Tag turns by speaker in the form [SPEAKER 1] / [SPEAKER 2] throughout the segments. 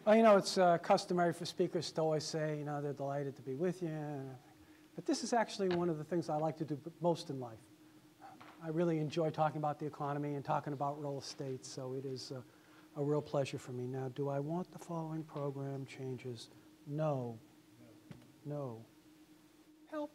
[SPEAKER 1] Well, you know, it's customary for speakers to always say, you know, they're delighted to be with you. But this is actually one of the things I like to do most in life. I really enjoy talking about the economy and talking about real estate, so it is a real pleasure for me. Now, do I want the following program changes? No. No. Help.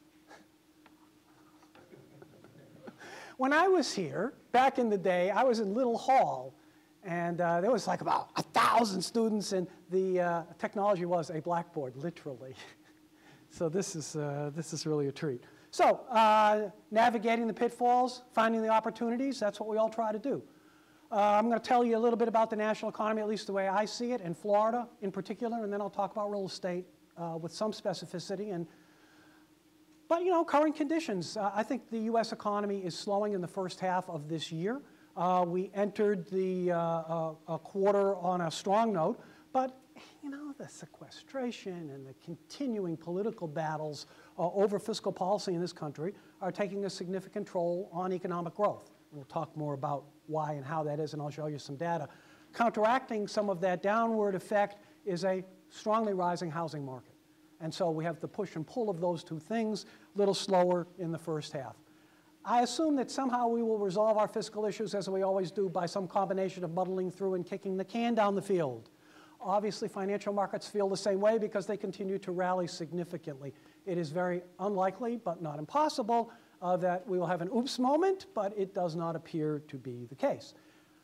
[SPEAKER 1] When I was here, back in the day, I was in Little Hall, and there was like about 1,000 students, and the technology was a blackboard, literally. So this is really a treat. So navigating the pitfalls, finding the opportunities, that's what we all try to do. I'm going to tell you a little bit about the national economy, at least the way I see it, and Florida in particular, and then I'll talk about real estate with some specificity. But, you know, current conditions. I think the U.S. economy is slowing in the first half of this year. We entered the quarter on a strong note, but, you know, the sequestration and the continuing political battles over fiscal policy in this country are taking a significant toll on economic growth. We'll talk more about why and how that is, and I'll show you some data. Counteracting some of that downward effect is a strongly rising housing market. And so we have the push and pull of those two things, a little slower in the first half. I assume that somehow we will resolve our fiscal issues, as we always do, by some combination of muddling through and kicking the can down the field. Obviously, financial markets feel the same way because they continue to rally significantly. It is very unlikely, but not impossible, that we will have an oops moment, but it does not appear to be the case.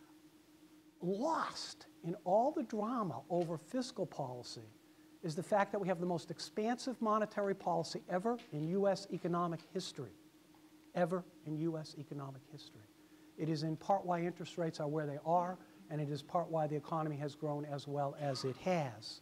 [SPEAKER 1] Lost in all the drama over fiscal policy is the fact that we have the most expansive monetary policy ever in U.S. economic history. Ever in U.S. economic history. It is in part why interest rates are where they are, and it is part why the economy has grown as well as it has.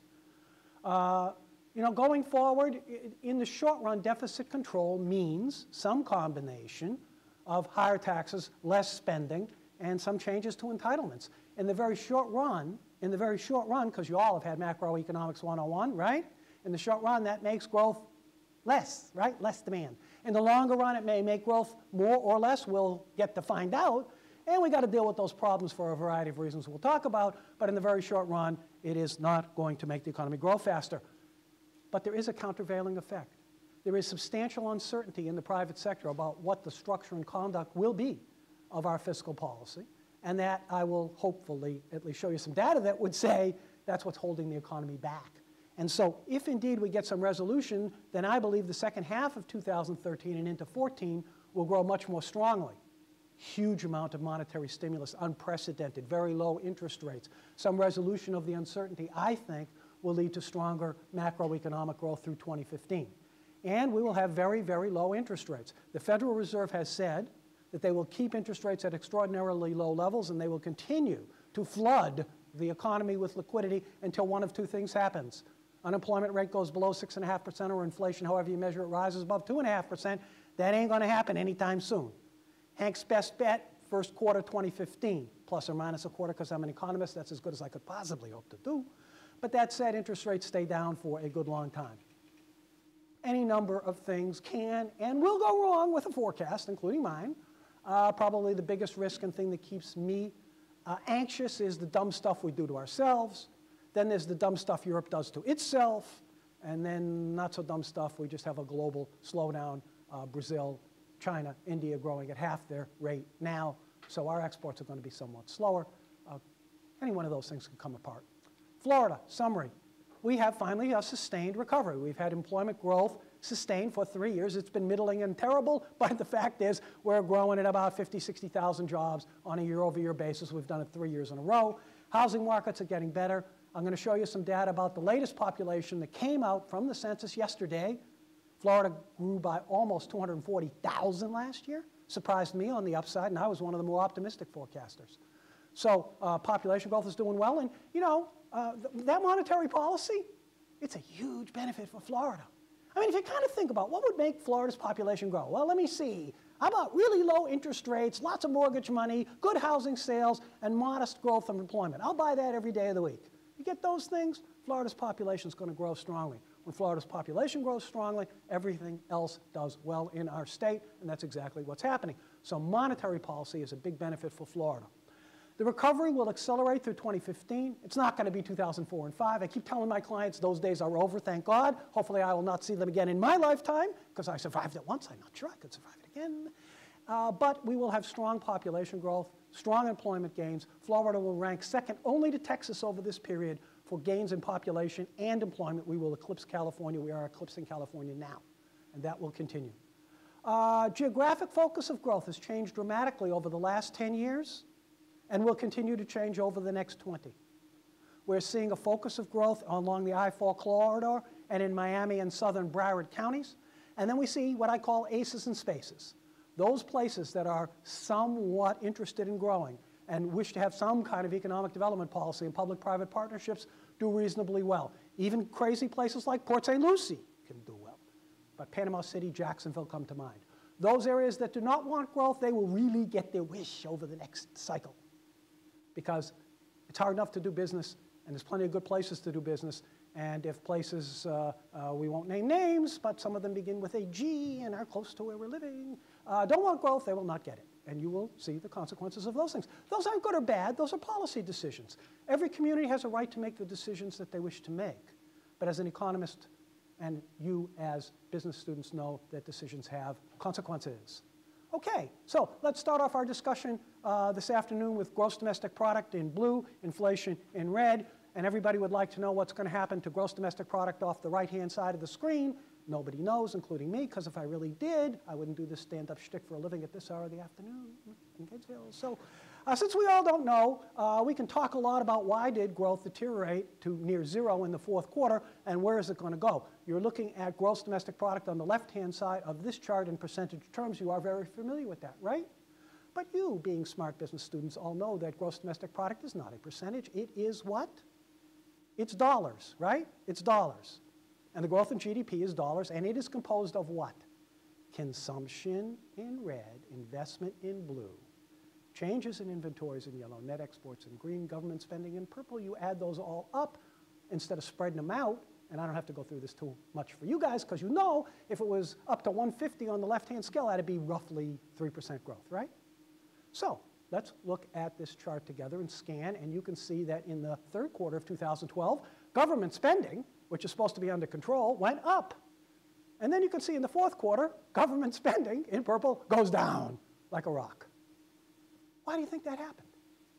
[SPEAKER 1] You know, going forward, in the short run, deficit control means some combination of higher taxes, less spending, and some changes to entitlements. In the very short run, because you all have had macroeconomics 101, right? In the short run, that makes growth less, right? Less demand. In the longer run, it may make growth more or less. We'll get to find out. And we got to deal with those problems for a variety of reasons we'll talk about. But in the very short run, it is not going to make the economy grow faster. But there is a countervailing effect. There is substantial uncertainty in the private sector about what the structure and conduct will be of our fiscal policy. And that I will hopefully at least show you some data that would say that's what's holding the economy back. And so if indeed we get some resolution, then I believe the second half of 2013 and into 14 will grow much more strongly. Huge amount of monetary stimulus, unprecedented, very low interest rates. Some resolution of the uncertainty, I think, will lead to stronger macroeconomic growth through 2015. And we will have very, very low interest rates. The Federal Reserve has said that they will keep interest rates at extraordinarily low levels, and they will continue to flood the economy with liquidity until one of two things happens. Unemployment rate goes below 6.5%, or inflation, however you measure it, rises above 2.5%. That ain't going to happen anytime soon. Hank's best bet, first quarter 2015, plus or minus a quarter, because I'm an economist. That's as good as I could possibly hope to do. But that said, interest rates stay down for a good long time. Any number of things can and will go wrong with a forecast, including mine. Probably the biggest risk and thing that keeps me anxious is the dumb stuff we do to ourselves. Then there's the dumb stuff Europe does to itself. And then not so dumb stuff, we just have a global slowdown. Brazil, China, India growing at half their rate now. So our exports are going to be somewhat slower. Any one of those things can come apart. Florida, summary. We have finally a sustained recovery. We've had employment growth sustained for 3 years. It's been middling and terrible, but the fact is we're growing at about 50, 60,000 jobs on a year-over-year basis. We've done it 3 years in a row. Housing markets are getting better. I'm going to show you some data about the latest population that came out from the census yesterday. Florida grew by almost 240,000 last year. Surprised me on the upside, and I was one of the more optimistic forecasters. So population growth is doing well, and you know, that monetary policy, it's a huge benefit for Florida. I mean, if you kind of think about what would make Florida's population grow, well, let me see. How about really low interest rates, lots of mortgage money, good housing sales, and modest growth of employment? I'll buy that every day of the week. You get those things, Florida's population is going to grow strongly. When Florida's population grows strongly, everything else does well in our state, and that's exactly what's happening. So monetary policy is a big benefit for Florida. The recovery will accelerate through 2015. It's not going to be 2004 and 5. I keep telling my clients those days are over, thank God. Hopefully I will not see them again in my lifetime, because I survived it once. I'm not sure I could survive it again. But we will have strong population growth, strong employment gains. Florida will rank second only to Texas over this period for gains in population and employment. We will eclipse California. We are eclipsing California now, and that will continue. Geographic focus of growth has changed dramatically over the last 10 years and will continue to change over the next 20. We're seeing a focus of growth along the I-4 corridor and in Miami and southern Broward counties. And then we see what I call aces and spaces, those places that are somewhat interested in growing and wish to have some kind of economic development policy, and public-private partnerships do reasonably well. Even crazy places like Port St. Lucie can do well. But Panama City, Jacksonville come to mind. Those areas that do not want growth, they will really get their wish over the next cycle, because it's hard enough to do business, and there's plenty of good places to do business. And if places, we won't name names, but some of them begin with a G and are close to where we're living, don't want growth, they will not get it. And you will see the consequences of those things. Those aren't good or bad, those are policy decisions. Every community has a right to make the decisions that they wish to make. But as an economist, and you as business students know that decisions have consequences. Okay, so let's start off our discussion this afternoon with gross domestic product in blue, inflation in red, and everybody would like to know what's going to happen to gross domestic product off the right-hand side of the screen. Nobody knows, including me, because if I really did, I wouldn't do this stand-up shtick for a living at this hour of the afternoon in Gatesville. So since we all don't know, we can talk a lot about why did growth deteriorate to near zero in the fourth quarter, and where is it going to go? You're looking at gross domestic product on the left-hand side of this chart in percentage terms. You are very familiar with that, right? But you, being smart business students, all know that gross domestic product is not a percentage. It is what? It's dollars, right? It's dollars. And the growth in GDP is dollars, and it is composed of what? Consumption in red, investment in blue, changes in inventories in yellow, net exports in green, government spending in purple. You add those all up instead of spreading them out, and I don't have to go through this too much for you guys, because you know if it was up to 150 on the left-hand scale, that'd be roughly 3% growth, right? So let's look at this chart together and scan, and you can see that in the third quarter of 2012, government spending, which is supposed to be under control, went up. And then you can see in the fourth quarter, government spending, in purple, goes down like a rock. Why do you think that happened?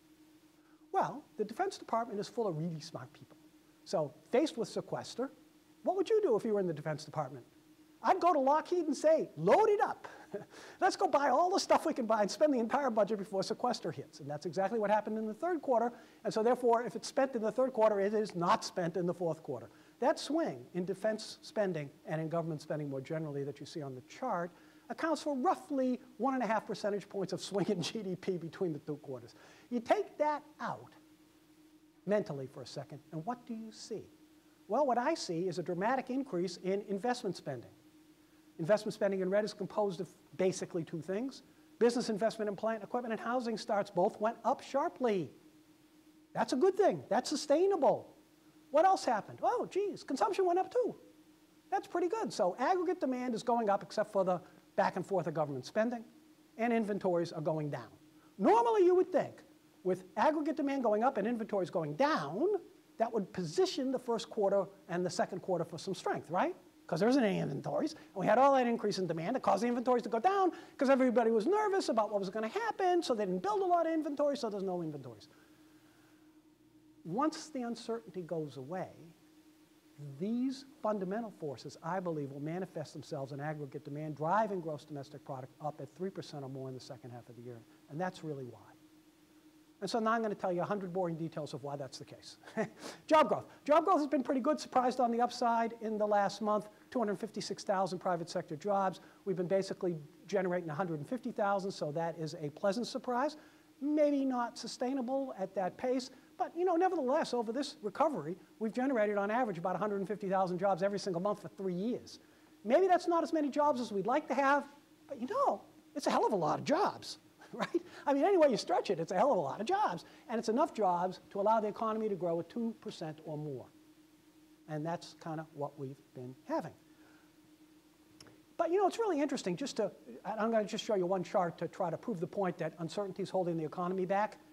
[SPEAKER 1] Well, the Defense Department is full of really smart people. So faced with sequester, what would you do if you were in the Defense Department? I'd go to Lockheed and say, load it up. Let's go buy all the stuff we can buy and spend the entire budget before sequester hits. And that's exactly what happened in the third quarter. And so therefore, if it's spent in the third quarter, it is not spent in the fourth quarter. That swing in defense spending and in government spending more generally that you see on the chart accounts for roughly 1.5 percentage points of swing in GDP between the two quarters. You take that out mentally for a second, and what do you see? Well, what I see is a dramatic increase in investment spending. Investment spending in red is composed of basically two things. Business investment in plant, equipment, and housing starts both went up sharply. That's a good thing. That's sustainable. What else happened? Oh, geez, consumption went up too. That's pretty good. So aggregate demand is going up except for the back and forth of government spending, and inventories are going down. Normally you would think with aggregate demand going up and inventories going down, that would position the first quarter and the second quarter for some strength, right? Because there isn't any inventories, and we had all that increase in demand that caused the inventories to go down because everybody was nervous about what was going to happen, so they didn't build a lot of inventory, so there's no inventories. Once the uncertainty goes away, these fundamental forces, I believe, will manifest themselves in aggregate demand, driving gross domestic product up at 3% or more in the second half of the year, and that's really why. And so now I'm going to tell you 100 boring details of why that's the case. Job growth. Job growth has been pretty good, surprised on the upside in the last month, 256,000 private sector jobs. We've been basically generating 150,000, so that is a pleasant surprise. Maybe not sustainable at that pace, but you know, nevertheless, over this recovery, we've generated on average about 150,000 jobs every single month for 3 years. Maybe that's not as many jobs as we'd like to have, but you know, it's a hell of a lot of jobs. Right? I mean, any way you stretch it, it's a hell of a lot of jobs. And it's enough jobs to allow the economy to grow at 2% or more. And that's kind of what we've been having. But, you know, it's really interesting just to, I'm going to just show you one chart to try to prove the point that uncertainty is holding the economy back.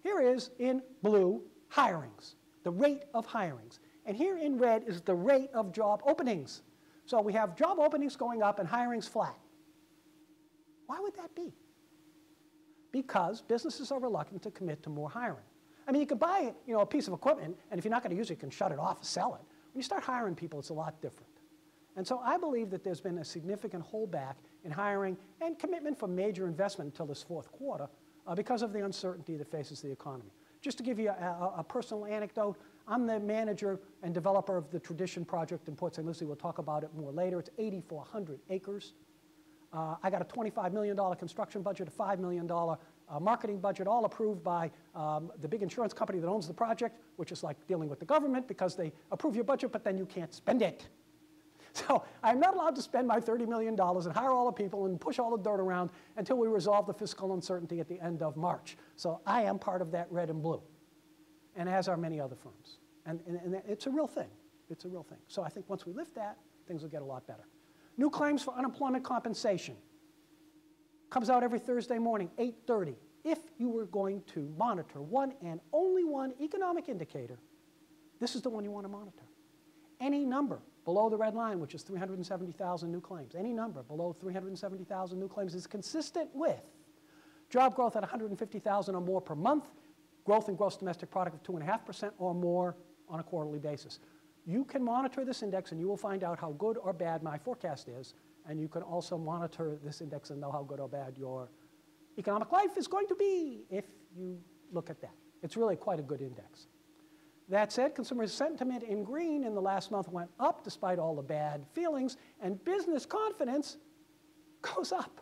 [SPEAKER 1] here is, in blue, hirings, the rate of hirings. And here in red is the rate of job openings. So we have job openings going up and hirings flat. Why would that be? Because businesses are reluctant to commit to more hiring. I mean, you could buy, a piece of equipment, and if you're not going to use it, you can shut it off and sell it. When you start hiring people, it's a lot different. And so I believe that there's been a significant holdback in hiring and commitment for major investment until this fourth quarter because of the uncertainty that faces the economy. Just to give you a personal anecdote, I'm the manager and developer of the Tradition project in Port St. Lucie. We'll talk about it more later. It's 8,400 acres. I got a $25 million construction budget, a $5 million marketing budget, all approved by the big insurance company that owns the project, which is like dealing with the government because they approve your budget, but then you can't spend it. So I'm not allowed to spend my $30 million and hire all the people and push all the dirt around until we resolve the fiscal uncertainty at the end of March. So I am part of that red and blue, and as are many other firms. And it's a real thing. It's a real thing. So I think once we lift that, things will get a lot better. New claims for unemployment compensation. Comes out every Thursday morning, 8:30. If you were going to monitor one and only one economic indicator, this is the one you want to monitor. Any number below the red line, which is 370,000 new claims, any number below 370,000 new claims is consistent with job growth at 150,000 or more per month, growth in gross domestic product of 2.5% or more on a quarterly basis. You can monitor this index and you will find out how good or bad my forecast is, and you can also monitor this index and know how good or bad your economic life is going to be if you look at that. It's really quite a good index. That said, consumer sentiment in green in the last month went up despite all the bad feelings, and business confidence goes up.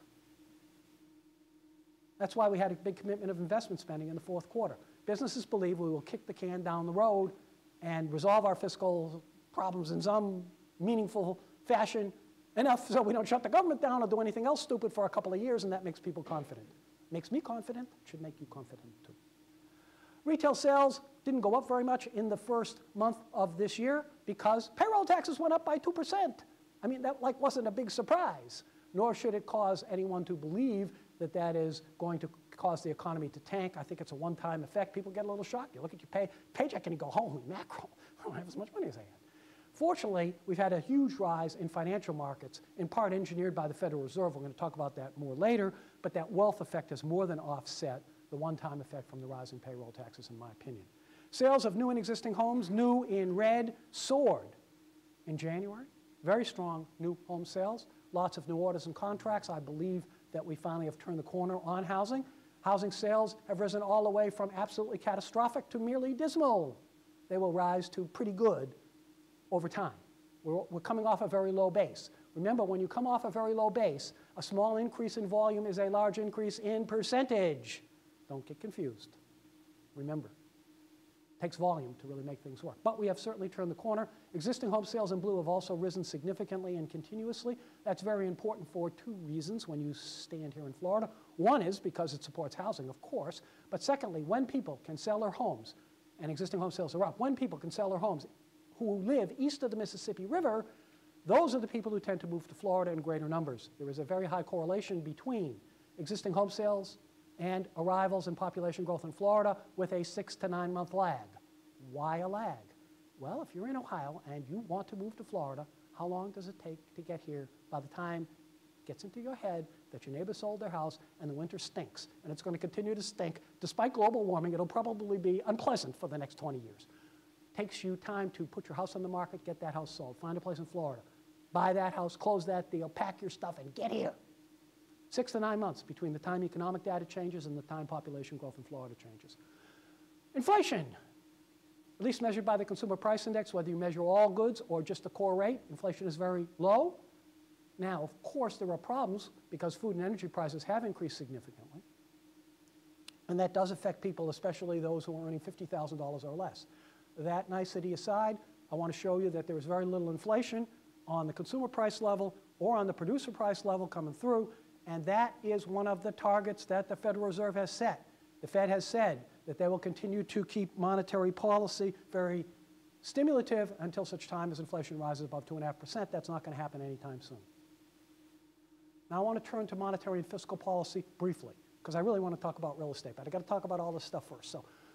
[SPEAKER 1] That's why we had a big commitment of investment spending in the fourth quarter. Businesses believe we will kick the can down the road and resolve our fiscal problems in some meaningful fashion, enough so we don't shut the government down or do anything else stupid for a couple of years, and that makes people confident. Makes me confident, should make you confident too. Retail sales didn't go up very much in the first month of this year because payroll taxes went up by 2%. I mean, that wasn't a big surprise, nor should it cause anyone to believe that that is going to cause the economy to tank. I think it's a one-time effect. People get a little shocked. You look at your paycheck and you go, holy mackerel, I don't have as much money as I had. Fortunately, we've had a huge rise in financial markets, in part engineered by the Federal Reserve. We're going to talk about that more later, but that wealth effect has more than offset the one-time effect from the rise in payroll taxes, in my opinion. Sales of new and existing homes, new in red, soared in January. Very strong new home sales. Lots of new orders and contracts. I believe that we finally have turned the corner on housing. Housing sales have risen all the way from absolutely catastrophic to merely dismal. They will rise to pretty good over time. We're coming off a very low base. Remember, when you come off a very low base, a small increase in volume is a large increase in percentage. Don't get confused. Remember, it takes volume to really make things work. But we have certainly turned the corner. Existing home sales in blue have also risen significantly and continuously. That's very important for two reasons when you stand here in Florida. One is because it supports housing, of course. But secondly, when people can sell their homes, and existing home sales are up, when people can sell their homes who live east of the Mississippi River, those are the people who tend to move to Florida in greater numbers. There is a very high correlation between existing home sales and arrivals and population growth in Florida with a 6 to 9 month lag. Why a lag? Well, if you're in Ohio and you want to move to Florida, how long does it take to get here by the time it gets into your head that your neighbor sold their house and the winter stinks, and it's going to continue to stink? Despite global warming, it'll probably be unpleasant for the next 20 years. Takes you time to put your house on the market, get that house sold, find a place in Florida, buy that house, close that deal, pack your stuff, and get here. 6 to 9 months between the time economic data changes and the time population growth in Florida changes. Inflation, at least measured by the Consumer Price Index, whether you measure all goods or just the core rate, inflation is very low. Now, of course, there are problems because food and energy prices have increased significantly. And that does affect people, especially those who are earning $50,000 or less. That nicety aside, I want to show you that there is very little inflation on the consumer price level or on the producer price level coming through. And that is one of the targets that the Federal Reserve has set. The Fed has said that they will continue to keep monetary policy very stimulative until such time as inflation rises above 2.5%. That's not going to happen anytime soon. Now I want to turn to monetary and fiscal policy briefly, because I really want to talk about real estate, but I've got to talk about all this stuff first. So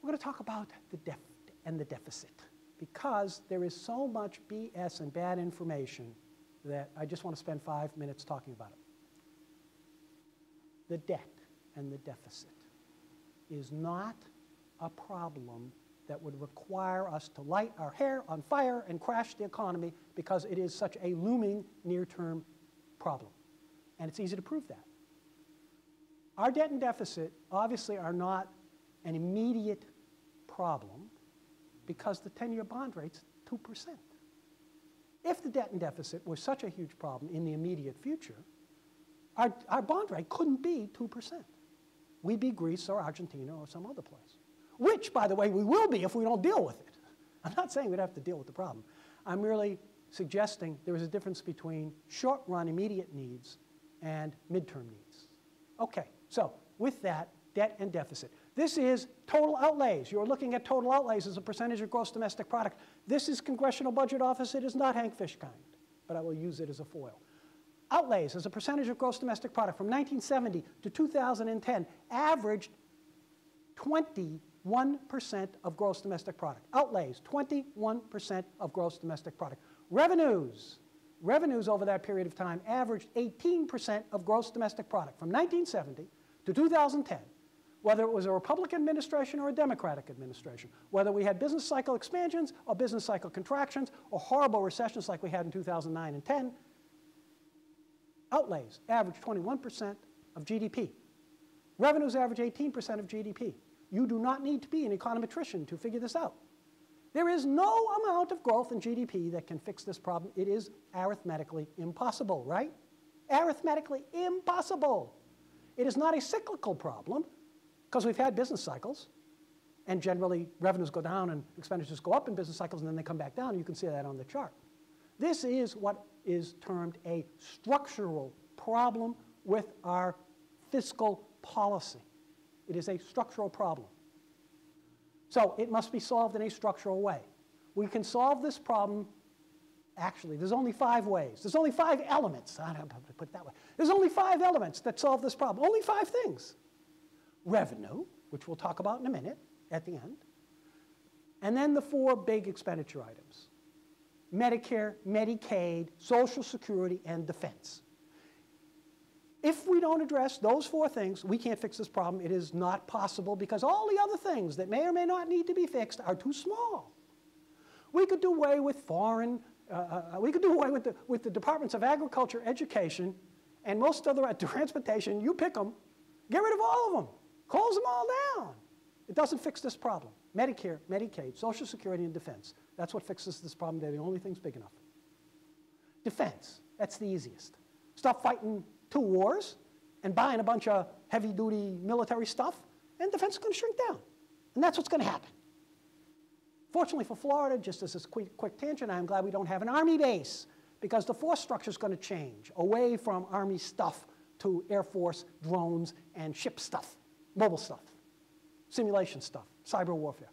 [SPEAKER 1] We're going to talk about the debt and the deficit because there is so much BS and bad information that I just want to spend 5 minutes talking about it. The debt and the deficit is not a problem that would require us to light our hair on fire and crash the economy because it is such a looming near-term problem. And it's easy to prove that. Our debt and deficit obviously are not an immediate problem because the 10-year bond rate's 2%. If the debt and deficit were such a huge problem in the immediate future, our bond rate couldn't be 2%. We'd be Greece or Argentina or some other place, which, by the way, we will be if we don't deal with it. I'm not saying we'd have to deal with the problem. I'm merely suggesting there is a difference between short-run immediate needs and midterm needs. Okay, so with that, debt and deficit. This is total outlays. You're looking at total outlays as a percentage of gross domestic product. This is Congressional Budget Office. It is not Hank Fishkind, but I will use it as a foil. Outlays as a percentage of gross domestic product from 1970 to 2010 averaged 21% of gross domestic product. Outlays, 21% of gross domestic product. Revenues over that period of time averaged 18% of gross domestic product from 1970 to 2010, whether it was a Republican administration or a Democratic administration, whether we had business cycle expansions or business cycle contractions or horrible recessions like we had in 2009 and 10, outlays average 21% of GDP. Revenues average 18% of GDP. You do not need to be an econometrician to figure this out. There is no amount of growth in GDP that can fix this problem. It is arithmetically impossible, right? Arithmetically impossible. It is not a cyclical problem because we've had business cycles and generally revenues go down and expenditures go up in business cycles and then they come back down. You can see that on the chart. This is what is termed a structural problem with our fiscal policy. It is a structural problem. So it must be solved in a structural way. We can solve this problem, actually, there's only 5 ways. There's only 5 elements. I don't know how to put it that way. There's only 5 elements that solve this problem. Only 5 things. Revenue, which we'll talk about in a minute at the end. And then the 4 big expenditure items. Medicare, Medicaid, Social Security, and defense. If we don't address those 4 things, we can't fix this problem. It is not possible because all the other things that may or may not need to be fixed are too small. We could do away with foreign, we could do away with the departments of agriculture, education, and most other transportation. You pick them, get rid of all of them, close them all down. It doesn't fix this problem. Medicare, Medicaid, Social Security, and defense. That's what fixes this problem. They're the only things big enough. Defense, that's the easiest. Stop fighting 2 wars and buying a bunch of heavy-duty military stuff, and defense is going to shrink down. And that's what's going to happen. Fortunately for Florida, just as a quick tangent, I'm glad we don't have an Army base because the force structure is going to change away from Army stuff to Air Force, drones, and ship stuff, mobile stuff, simulation stuff, cyber warfare.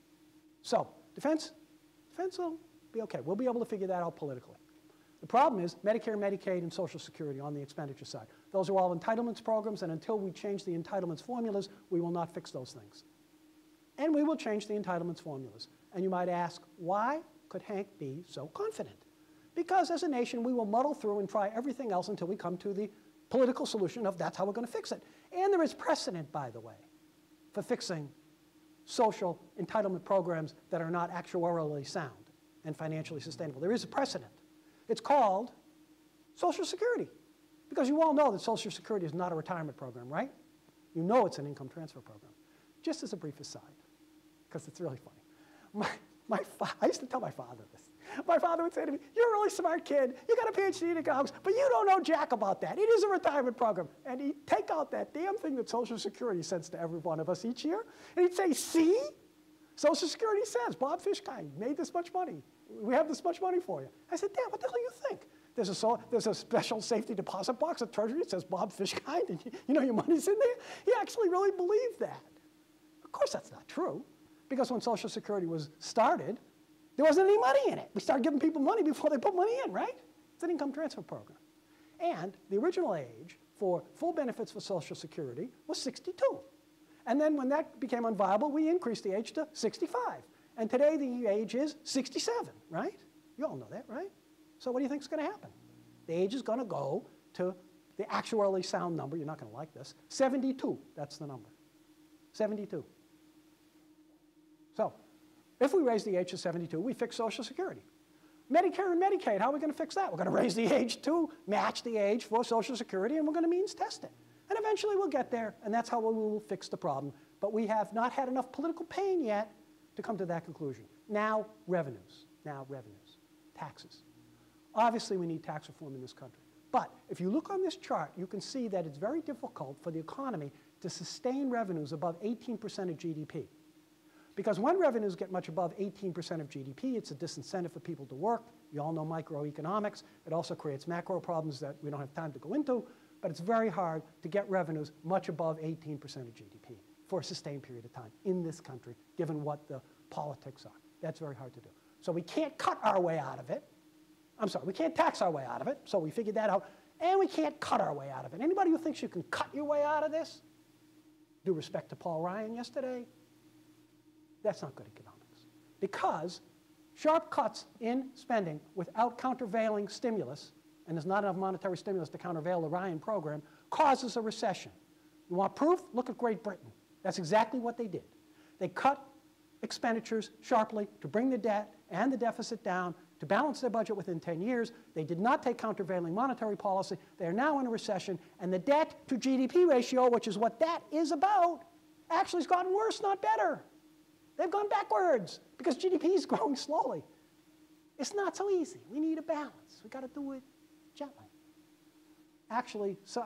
[SPEAKER 1] So defense will be okay. We'll be able to figure that out politically. The problem is Medicare, Medicaid, and Social Security on the expenditure side. Those are all entitlements programs, and until we change the entitlements formulas, we will not fix those things. And we will change the entitlements formulas. And you might ask, why could Hank be so confident? Because as a nation, we will muddle through and try everything else until we come to the political solution of that's how we're going to fix it. And there is precedent, by the way, for fixing social entitlement programs that are not actuarially sound and financially sustainable. There is a precedent. It's called Social Security, because you all know that Social Security is not a retirement program, right? You know it's an income transfer program. Just as a brief aside, because it's really funny. I used to tell my father this. My father would say to me, you're a really smart kid. You got a PhD in economics, but you don't know jack about that. It is a retirement program. And he'd take out that damn thing that Social Security sends to every one of us each year, and he'd say, see? Social Security says, Bob Fishkind made this much money. We have this much money for you. I said, Dad, what the hell do you think? There's a special safety deposit box at Treasury that says Bob Fishkind, and you know your money's in there? He actually really believed that. Of course that's not true, because when Social Security was started, there wasn't any money in it. We started giving people money before they put money in, right? It's an income transfer program. And the original age for full benefits for Social Security was 62. And then when that became unviable, we increased the age to 65. And today the age is 67, right? You all know that, right? So what do you think is going to happen? The age is going to go to the actuarially sound number. You're not going to like this. 72, that's the number. 72. So if we raise the age to 72, we fix Social Security. Medicare and Medicaid, how are we going to fix that? We're going to raise the age to match the age for Social Security, and we're going to means test it. And eventually we'll get there, and that's how we will fix the problem. But we have not had enough political pain yet to come to that conclusion. Now, revenues. Now, revenues. Taxes. Obviously, we need tax reform in this country. But if you look on this chart, you can see that it's very difficult for the economy to sustain revenues above 18% of GDP. Because when revenues get much above 18% of GDP, it's a disincentive for people to work. You all know microeconomics. It also creates macro problems that we don't have time to go into. But it's very hard to get revenues much above 18% of GDP for a sustained period of time in this country, given what the politics are. That's very hard to do. So we can't cut our way out of it. I'm sorry, we can't tax our way out of it, so we figured that out. And we can't cut our way out of it. Anybody who thinks you can cut your way out of this, due respect to Paul Ryan yesterday, that's not good economics. Because sharp cuts in spending without countervailing stimulus, and there's not enough monetary stimulus to countervail the Ryan program, causes a recession. You want proof? Look at Great Britain. That's exactly what they did. They cut expenditures sharply to bring the debt and the deficit down, to balance their budget within 10 years. They did not take countervailing monetary policy. They are now in a recession, and the debt to GDP ratio, which is what that is about, actually has gotten worse, not better. They've gone backwards because GDP is growing slowly. It's not so easy. We need a balance. We've got to do it gently. Actually, so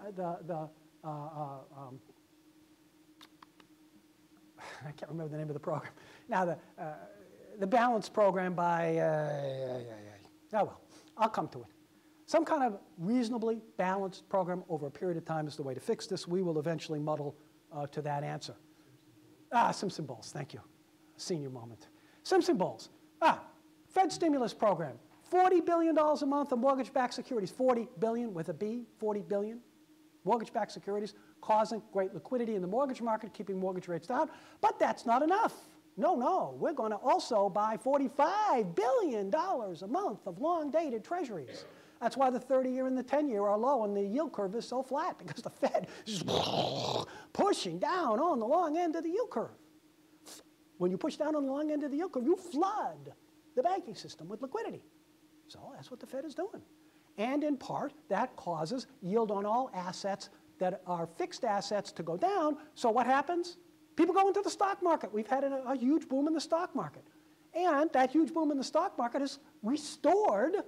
[SPEAKER 1] I can't remember the name of the program. Now, the balance program by, oh well, I'll come to it. Some kind of reasonably balanced program over a period of time is the way to fix this. We will eventually muddle to that answer. Simpson Bowles, thank you. Senior moment. Simpson Bowles. Fed stimulus program. $40 billion a month of mortgage-backed securities. 40 billion with a B, 40 billion. Mortgage-backed securities causing great liquidity in the mortgage market, keeping mortgage rates down. But that's not enough. No, we're going to also buy $45 billion a month of long-dated treasuries. That's why the 30-year and the 10-year are low and the yield curve is so flat, because the Fed is pushing down on the long end of the yield curve. When you push down on the long end of the yield curve, you flood the banking system with liquidity. So that's what the Fed is doing. And in part, that causes yield on all assets that are fixed assets to go down. So what happens? People go into the stock market. We've had a huge boom in the stock market. And that huge boom in the stock market has restored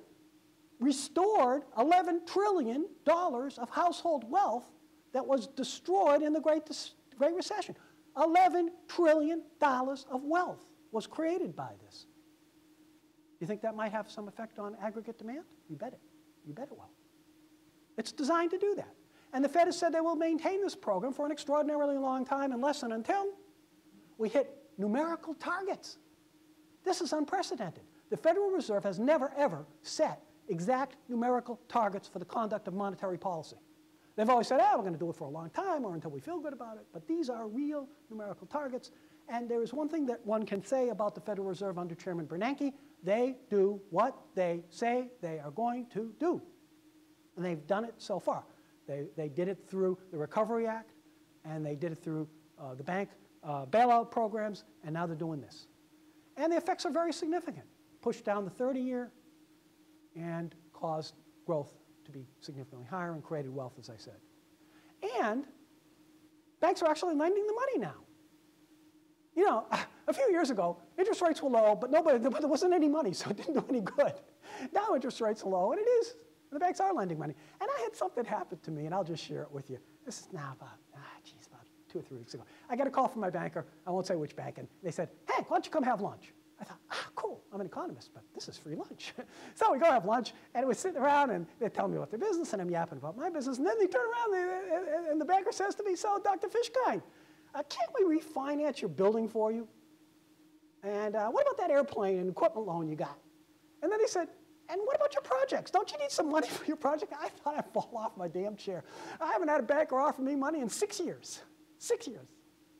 [SPEAKER 1] $11 trillion of household wealth that was destroyed in the Great Recession. $11 trillion of wealth was created by this. You think that might have some effect on aggregate demand? You bet it. You bet it will. It's designed to do that. And the Fed has said they will maintain this program for an extraordinarily long time unless and until we hit numerical targets. This is unprecedented. The Federal Reserve has never, ever set exact numerical targets for the conduct of monetary policy. They've always said, we're going to do it for a long time or until we feel good about it. But these are real numerical targets. And there is one thing that one can say about the Federal Reserve under Chairman Bernanke. They do what they say they are going to do. And they've done it so far. They did it through the Recovery Act, and they did it through the bank bailout programs, and now they're doing this. And the effects are very significant. Pushed down the 30-year and caused growth to be significantly higher and created wealth, as I said. And banks are actually lending the money now. You know, a few years ago, interest rates were low, but there wasn't any money, so it didn't do any good. Now interest rates are low, and it is. The banks are lending money. And I had something happen to me, and I'll just share it with you. This is now about 2 or 3 weeks ago. I got a call from my banker. I won't say which bank. And they said, hey, why don't you come have lunch? I thought, cool. I'm an economist, but this is free lunch. So we go have lunch, and we're sitting around, and they tell me about their business, and I'm yapping about my business. And then they turn around, and the banker says to me, so, Dr. Fishkind, can't we refinance your building for you? And what about that airplane and equipment loan you got? And then they said, and what about your projects? Don't you need some money for your project? I thought I'd fall off my damn chair. I haven't had a banker offer me money in 6 years. 6 years.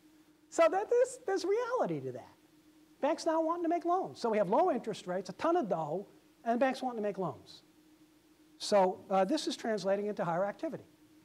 [SPEAKER 1] So there's reality to that. Banks now wanting to make loans. So we have low interest rates, a ton of dough, and banks wanting to make loans. So this is translating into higher activity.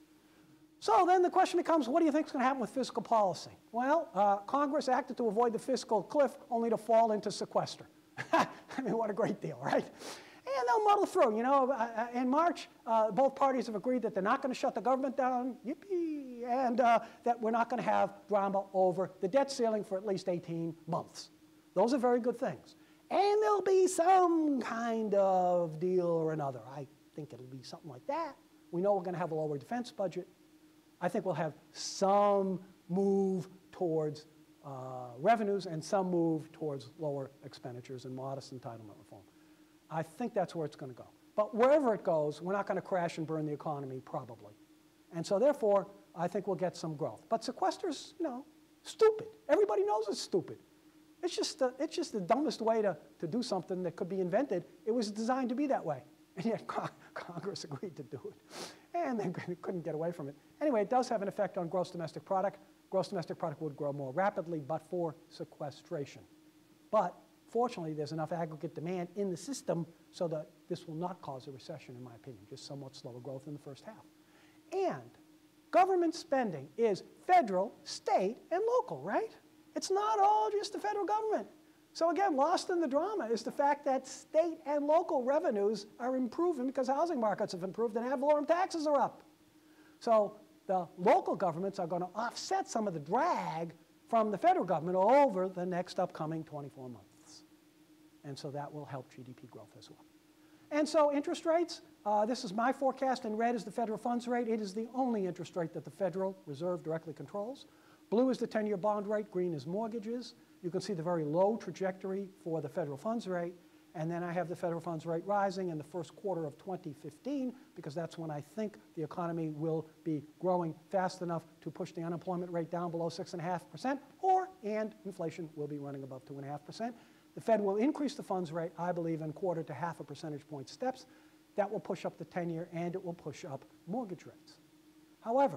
[SPEAKER 1] So then the question becomes, what do you think is going to happen with fiscal policy? Well, Congress acted to avoid the fiscal cliff only to fall into sequester. I mean, what a great deal, right? And they'll muddle through. You know, in March, both parties have agreed that they're not going to shut the government down, yippee, and that we're not going to have drama over the debt ceiling for at least 18 months. Those are very good things. And there'll be some kind of deal or another. I think it'll be something like that. We know we're going to have a lower defense budget. I think we'll have some move towards revenues and some move towards lower expenditures and modest entitlement reform. I think that's where it's going to go. But wherever it goes, we're not going to crash and burn the economy, probably. And so therefore, I think we'll get some growth. But sequester's, you know, stupid. Everybody knows it's stupid. It's just the dumbest way to do something that could be invented. It was designed to be that way. And yet Congress agreed to do it. And they couldn't get away from it. Anyway, it does have an effect on gross domestic product. Gross domestic product would grow more rapidly, but for sequestration. But fortunately, there's enough aggregate demand in the system so that this will not cause a recession, in my opinion, just somewhat slower growth in the first half. And government spending is federal, state, and local, right? It's not all just the federal government. So again, lost in the drama is the fact that state and local revenues are improving because housing markets have improved and ad valorem taxes are up. So the local governments are going to offset some of the drag from the federal government over the next upcoming 24 months. And so that will help GDP growth as well. And so interest rates, this is my forecast. In red is the federal funds rate. It is the only interest rate that the Federal Reserve directly controls. Blue is the 10-year bond rate. Green is mortgages. You can see the very low trajectory for the federal funds rate. And then I have the federal funds rate rising in the first quarter of 2015 because that's when I think the economy will be growing fast enough to push the unemployment rate down below 6.5%, and inflation will be running above 2.5%. The Fed will increase the funds rate, I believe, in quarter to half a percentage point steps. That will push up the 10-year and it will push up mortgage rates. However,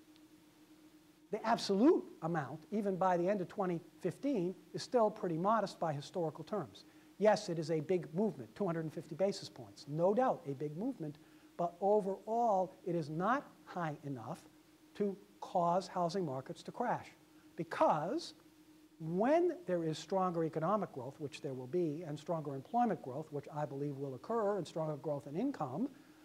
[SPEAKER 1] the absolute amount, even by the end of 2015, is still pretty modest by historical terms. Yes, it is a big movement, 250 basis points. No doubt a big movement, but overall it is not high enough to cause housing markets to crash. Because when there is stronger economic growth, which there will be, and stronger employment growth, which I believe will occur, and stronger growth in income,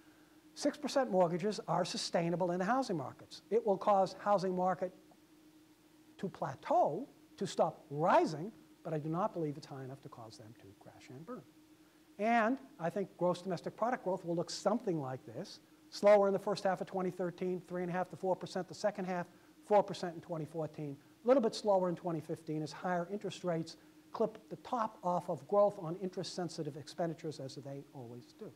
[SPEAKER 1] 6% mortgages are sustainable in the housing markets. It will cause housing market to plateau, to stop rising, but I do not believe it's high enough to cause them to crash and burn. And I think gross domestic product growth will look something like this. Slower in the first half of 2013, 3.5% to 4% the second half, 4% in 2014. A little bit slower in 2015 as higher interest rates clip the top off of growth on interest-sensitive expenditures as they always do.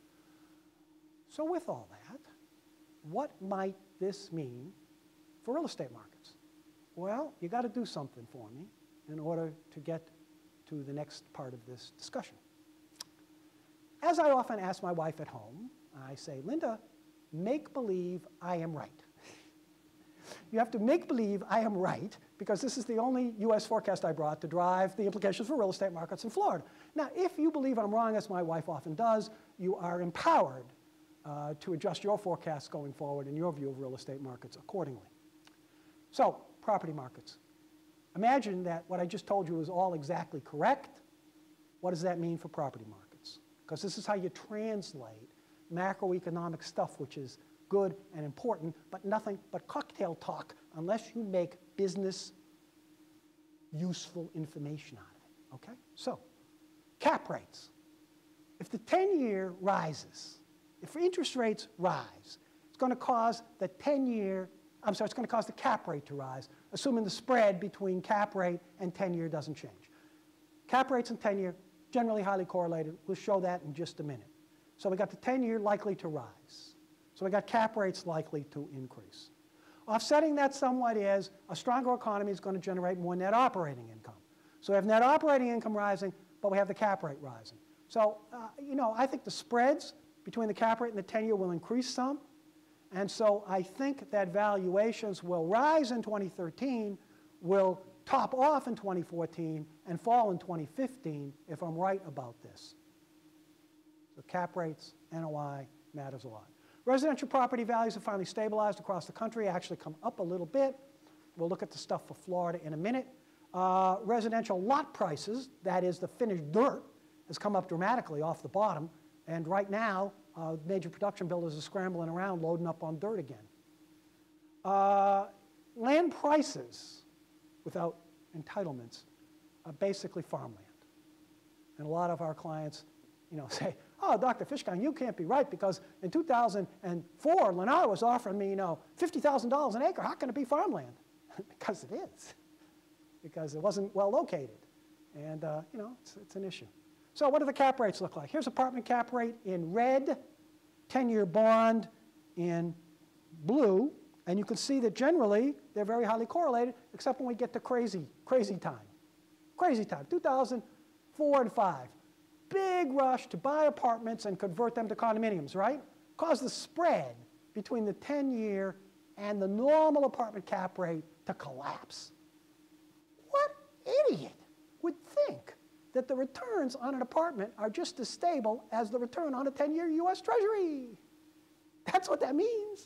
[SPEAKER 1] So with all that, what might this mean for real estate markets? Well, you got to do something for me in order to get to the next part of this discussion. As I often ask my wife at home, I say, Linda, make believe I am right. You have to make believe I am right because this is the only U.S. forecast I brought to drive the implications for real estate markets in Florida. Now, if you believe I'm wrong, as my wife often does, you are empowered to adjust your forecasts going forward and your view of real estate markets accordingly. So, property markets. Imagine that what I just told you is all exactly correct. What does that mean for property markets? Because this is how you translate macroeconomic stuff, which is good and important, but nothing but cocktail talk unless you make business useful information out of it, okay? So, cap rates. If the 10-year rises, if interest rates rise, it's going to cause the 10-year, it's going to cause the cap rate to rise, assuming the spread between cap rate and 10-year doesn't change. Cap rates and 10-year, generally highly correlated. We'll show that in just a minute. So we got the 10-year likely to rise. So we got cap rates likely to increase. Offsetting that somewhat is a stronger economy is going to generate more net operating income. So we have net operating income rising, but we have the cap rate rising. So, I think the spreads between the cap rate and the 10-year will increase some. And so I think that valuations will rise in 2013, will top off in 2014 and fall in 2015 if I'm right about this. So cap rates, NOI, matters a lot. Residential property values have finally stabilized across the country, actually come up a little bit. We'll look at the stuff for Florida in a minute. Residential lot prices, that is the finished dirt, has come up dramatically off the bottom. And right now, major production builders are scrambling around loading up on dirt again. Land prices without entitlements are basically farmland. And a lot of our clients, say, oh, Dr. Fishkind, you can't be right because in 2004, Lennar was offering me, $50,000 an acre. How can it be farmland? Because it is. Because it wasn't well located. And, it's an issue. So what do the cap rates look like? Here's apartment cap rate in red, 10-year bond in blue. And you can see that generally they're very highly correlated, except when we get to crazy time. Crazy time, 2004 and 5. Big rush to buy apartments and convert them to condominiums, right? Caused the spread between the 10-year and the normal apartment cap rate to collapse. What idiot would think that the returns on an apartment are just as stable as the return on a 10-year U.S. Treasury? That's what that means.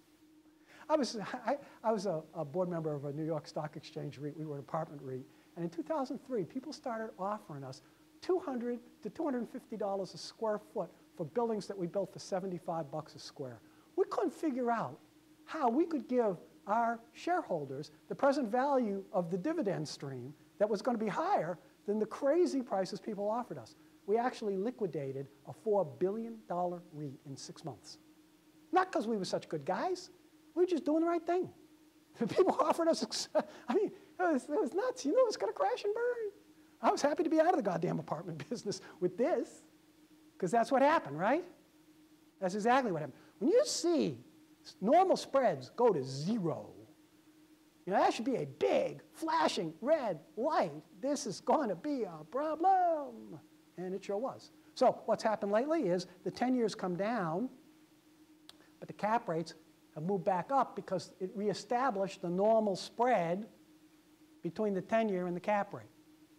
[SPEAKER 1] I was a board member of a New York Stock Exchange REIT. We were an apartment REIT. And in 2003, people started offering us $200 to $250 a square foot for buildings that we built for $75 a square. We couldn't figure out how we could give our shareholders the present value of the dividend stream that was going to be higher than the crazy prices people offered us. We actually liquidated a $4 billion REIT in 6 months. Not because we were such good guys. We were just doing the right thing. People offered us, it was nuts. It was going to crash and burn. I was happy to be out of the goddamn apartment business with this, because that's what happened, right? That's exactly what happened. When you see normal spreads go to zero, that should be a big, flashing red light. This is going to be a problem. And it sure was. So what's happened lately is the 10 years come down, but the cap rates have moved back up because it reestablished the normal spread between the 10-year and the cap rate.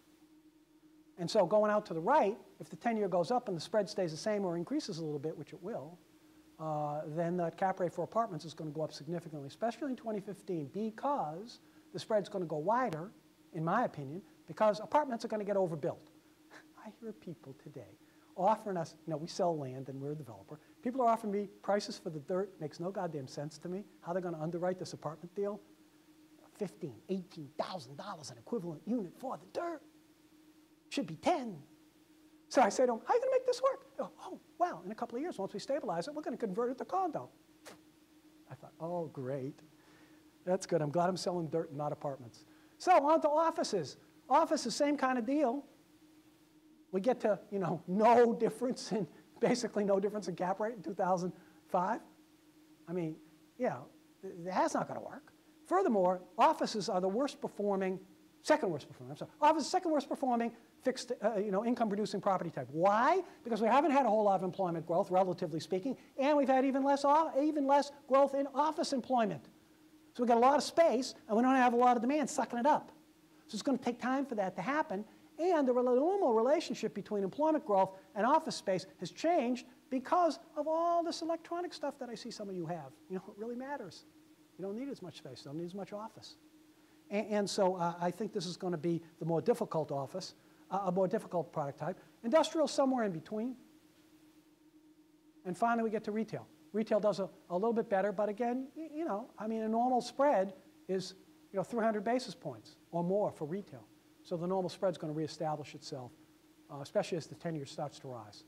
[SPEAKER 1] And so going out to the right, if the 10-year goes up and the spread stays the same or increases a little bit, which it will, then the cap rate for apartments is going to go up significantly, especially in 2015, because the spread's going to go wider, in my opinion, because apartments are going to get overbuilt. I hear people today offering us, we sell land and we're a developer. People are offering me prices for the dirt. Makes no goddamn sense to me. How they're going to underwrite this apartment deal? $15,000, $18,000 an equivalent unit for the dirt. Should be 10. So I say to them, how are you going to make this work? Oh, well, in a couple of years, once we stabilize it, we're going to convert it to condo. I thought, oh, great. That's good. I'm glad I'm selling dirt and not apartments. So on to offices. Offices, same kind of deal. We get to, no difference in, basically no difference in cap rate in 2005. I mean, that's not going to work. Furthermore, offices are the worst performing, second worst performing, offices second worst performing fixed, income producing property type. Why? Because we haven't had a whole lot of employment growth, relatively speaking, and we've had even less growth in office employment. So we've got a lot of space, and we don't have a lot of demand sucking it up. So it's going to take time for that to happen. And the normal relationship between employment growth and office space has changed because of all this electronic stuff that I see some of you have. It really matters. You don't need as much space. You don't need as much office. And so I think this is going to be the more difficult office, a more difficult product type. Industrial, somewhere in between. And finally, we get to retail. Retail does a little bit better, but again, a normal spread is 300 basis points or more for retail. So the normal spread's going to reestablish itself, especially as the 10-year starts to rise.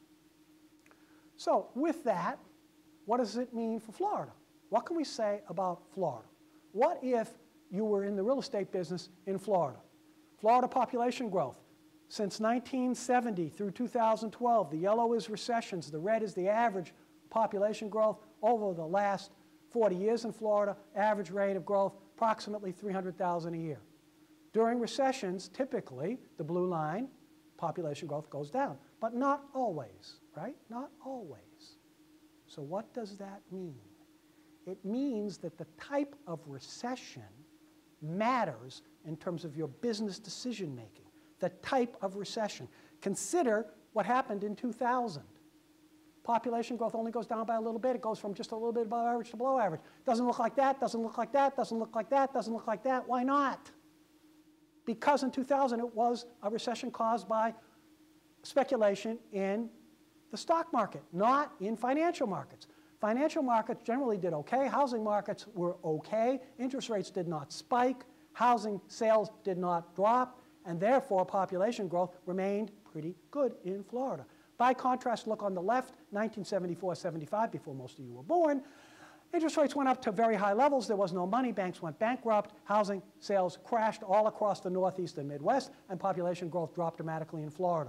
[SPEAKER 1] So with that, what does it mean for Florida? What can we say about Florida? What if you were in the real estate business in Florida? Florida population growth. Since 1970 through 2012, the yellow is recessions, the red is the average population growth over the last 40 years in Florida, average rate of growth approximately 300,000 a year. During recessions, typically, the blue line, population growth goes down, but not always, right? Not always. So what does that mean? It means that the type of recession matters in terms of your business decision making, the type of recession. Consider what happened in 2000. Population growth only goes down by a little bit. It goes from just a little bit above average to below average. Doesn't look like that, doesn't look like that, doesn't look like that, doesn't look like that. Why not? Because in 2000 it was a recession caused by speculation in the stock market, not in financial markets. Financial markets generally did okay. Housing markets were okay. Interest rates did not spike. Housing sales did not drop. And therefore, population growth remained pretty good in Florida. By contrast, look on the left, 1974-75, before most of you were born. Interest rates went up to very high levels. There was no money. Banks went bankrupt. Housing sales crashed all across the Northeast and Midwest, and population growth dropped dramatically in Florida.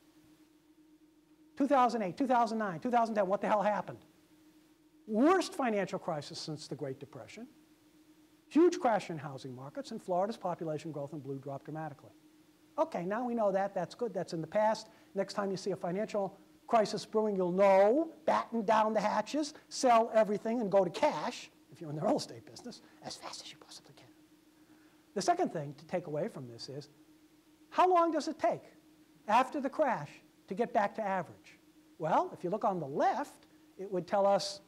[SPEAKER 1] 2008, 2009, 2010, what the hell happened? Worst financial crisis since the Great Depression. Huge crash in housing markets, and Florida's population growth in blue dropped dramatically. Okay, now we know that. That's good. That's in the past. Next time you see a financial crisis brewing, you'll know. Batten down the hatches, sell everything, and go to cash, if you're in the real estate business, as fast as you possibly can. The second thing to take away from this is, how long does it take after the crash to get back to average? Well, if you look on the left, it would tell us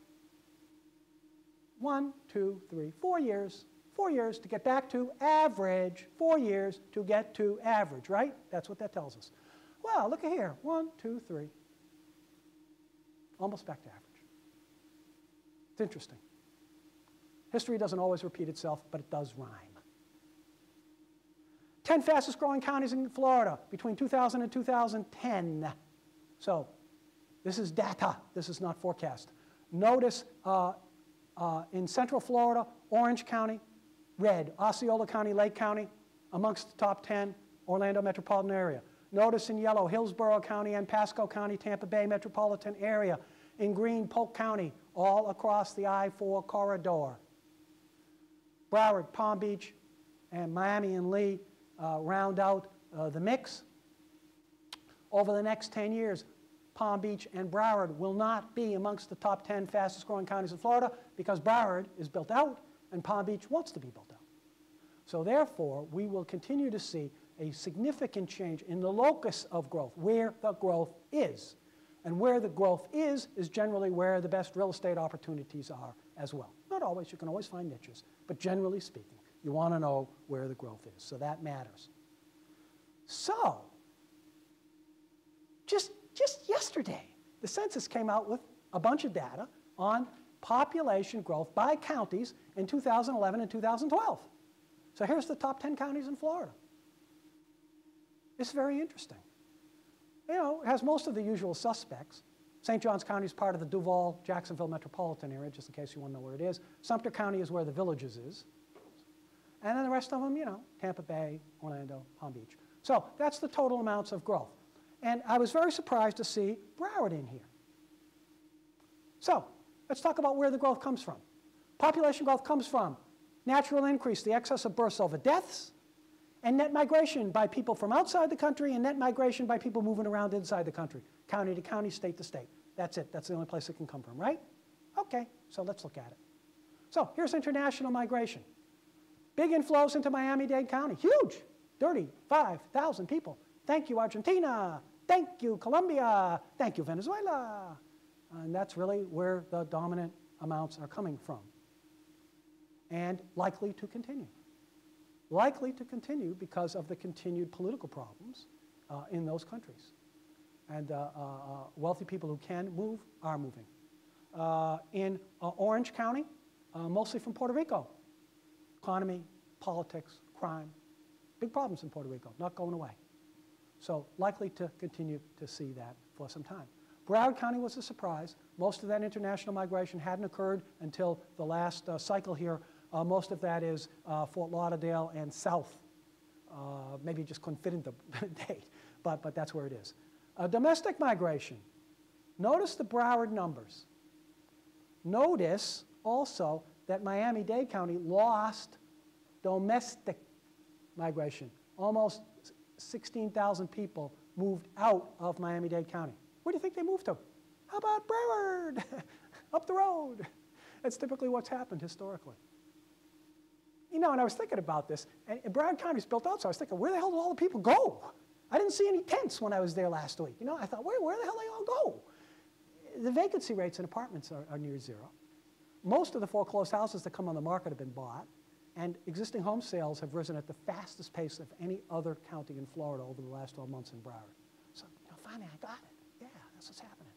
[SPEAKER 1] 1, 2, 3, 4 years. 4 years to get back to average. 4 years to get to average, right? That's what that tells us. Well, look at here. 1, 2, 3. Almost back to average. It's interesting. History doesn't always repeat itself, but it does rhyme. 10 fastest growing counties in Florida between 2000 and 2010. So this is data. This is not forecast. Notice in Central Florida, Orange County, red. Osceola County, Lake County, amongst the top 10, Orlando metropolitan area. Notice in yellow, Hillsborough County and Pasco County, Tampa Bay metropolitan area. In green, Polk County, all across the I-4 corridor. Broward, Palm Beach, and Miami and Lee round out the mix. Over the next 10 years, Palm Beach and Broward will not be amongst the top 10 fastest growing counties in Florida because Broward is built out and Palm Beach wants to be built out. So therefore, we will continue to see a significant change in the locus of growth, where the growth is. And where the growth is generally where the best real estate opportunities are as well. Not always, you can always find niches, but generally speaking, you want to know where the growth is, so that matters. So, just yesterday, the census came out with a bunch of data on population growth by counties in 2011 and 2012. So here's the top 10 counties in Florida. It's very interesting. You know, it has most of the usual suspects. St. Johns County is part of the Duval, Jacksonville metropolitan area, just in case you want to know where it is. Sumter County is where the Villages is. And then the rest of them, you know, Tampa Bay, Orlando, Palm Beach. So that's the total amounts of growth. And I was very surprised to see Broward in here. So let's talk about where the growth comes from. Population growth comes from natural increase, the excess of births over deaths, and net migration by people from outside the country and net migration by people moving around inside the country, county to county, state to state. That's it. That's the only place it can come from, right? Okay, so let's look at it. So here's international migration. Big inflows into Miami-Dade County. Huge. 35,000 people. Thank you, Argentina. Thank you, Colombia. Thank you, Venezuela. And that's really where the dominant amounts are coming from. And likely to continue. Likely to continue because of the continued political problems in those countries. And wealthy people who can move are moving. In Orange County, mostly from Puerto Rico. Economy, politics, crime. Big problems in Puerto Rico, not going away. So likely to continue to see that for some time. Broward County was a surprise. Most of that international migration hadn't occurred until the last cycle here. Most of that is Fort Lauderdale and south. Maybe just couldn't fit into date, but that's where it is. Domestic migration. Notice the Broward numbers. Notice also that Miami-Dade County lost domestic migration. Almost 16,000 people moved out of Miami-Dade County. Where do you think they moved to? How about Broward? Up the road. That's typically what's happened historically. know, and I was thinking about this, and Broward County's built out, so I was thinking, where the hell do all the people go? I didn't see any tents when I was there last week. You know, I thought, where the hell they all go? The vacancy rates in apartments are near zero. Most of the foreclosed houses that come on the market have been bought, and existing home sales have risen at the fastest pace of any other county in Florida over the last 12 months in Broward. So, you know, finally, I got it. Yeah, that's what's happening.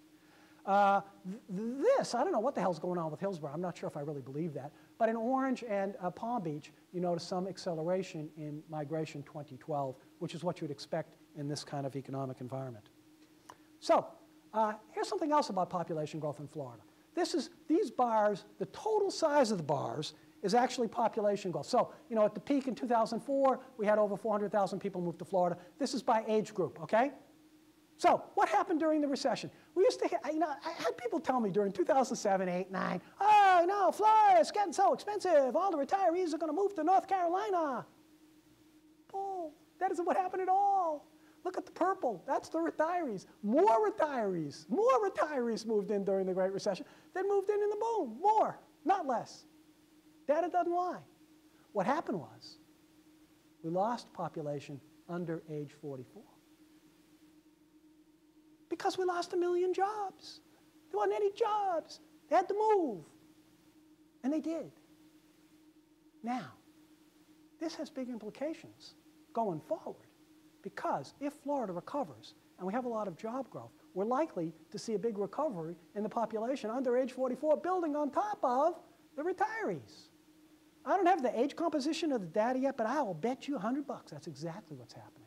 [SPEAKER 1] I don't know what the hell's going on with Hillsborough. I'm not sure if I really believe that. But in Orange and Palm Beach, you notice some acceleration in migration 2012, which is what you'd expect in this kind of economic environment. So here's something else about population growth in Florida. These bars, the total size of the bars is actually population growth. So, you know, at the peak in 2004, we had over 400,000 people move to Florida. This is by age group, okay? So what happened during the recession? We used to, you know, I had people tell me during 2007, 8, 9, oh, no, Florida's getting so expensive. All the retirees are going to move to North Carolina. Bull. That isn't what happened at all. Look at the purple. That's the retirees. More retirees moved in during the Great Recession than moved in the boom. More, not less. Data doesn't lie. What happened was we lost population under age 44. Because we lost 1 million jobs. There wasn't any jobs. They had to move. And they did. Now, this has big implications going forward. Because if Florida recovers and we have a lot of job growth, we're likely to see a big recovery in the population under age 44, building on top of the retirees. I don't have the age composition of the data yet, but I will bet you $100 that's exactly what's happening.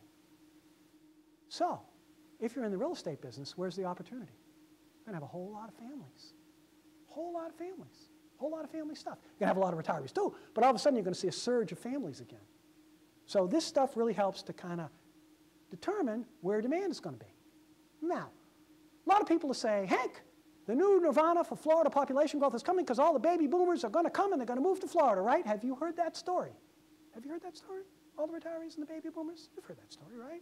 [SPEAKER 1] So, if you're in the real estate business, where's the opportunity? You're going to have a whole lot of families. Whole lot of families. Whole lot of family stuff. You're going to have a lot of retirees too, but all of a sudden you're going to see a surge of families again. So this stuff really helps to kind of determine where demand is going to be. Now, a lot of people are saying, Hank, the new nirvana for Florida population growth is coming because all the baby boomers are going to come and they're going to move to Florida, right? Have you heard that story? Have you heard that story? All the retirees and the baby boomers? You've heard that story, right?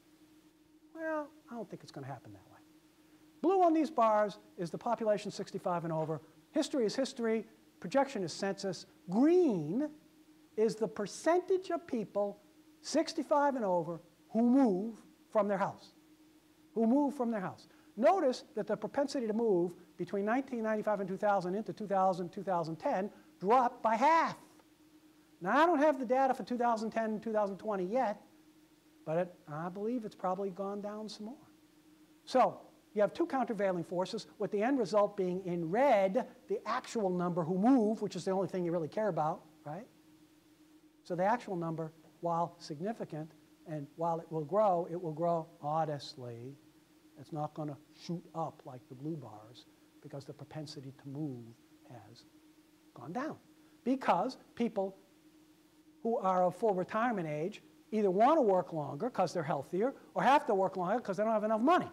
[SPEAKER 1] Well, I don't think it's going to happen that way. Blue on these bars is the population 65 and over. History is history. Projection is census. Green is the percentage of people 65 and over who move from their house. Who move from their house. Notice that the propensity to move between 1995 and 2000 into 2000, 2010 dropped by half. Now, I don't have the data for 2010 and 2020 yet, but I believe it's probably gone down some more. So you have two countervailing forces, with the end result being in red, the actual number who move, which is the only thing you really care about, right? So the actual number, while significant, and while it will grow modestly. It's not going to shoot up like the blue bars because the propensity to move has gone down. Because people who are of full retirement age either want to work longer because they're healthier or have to work longer because they don't have enough money.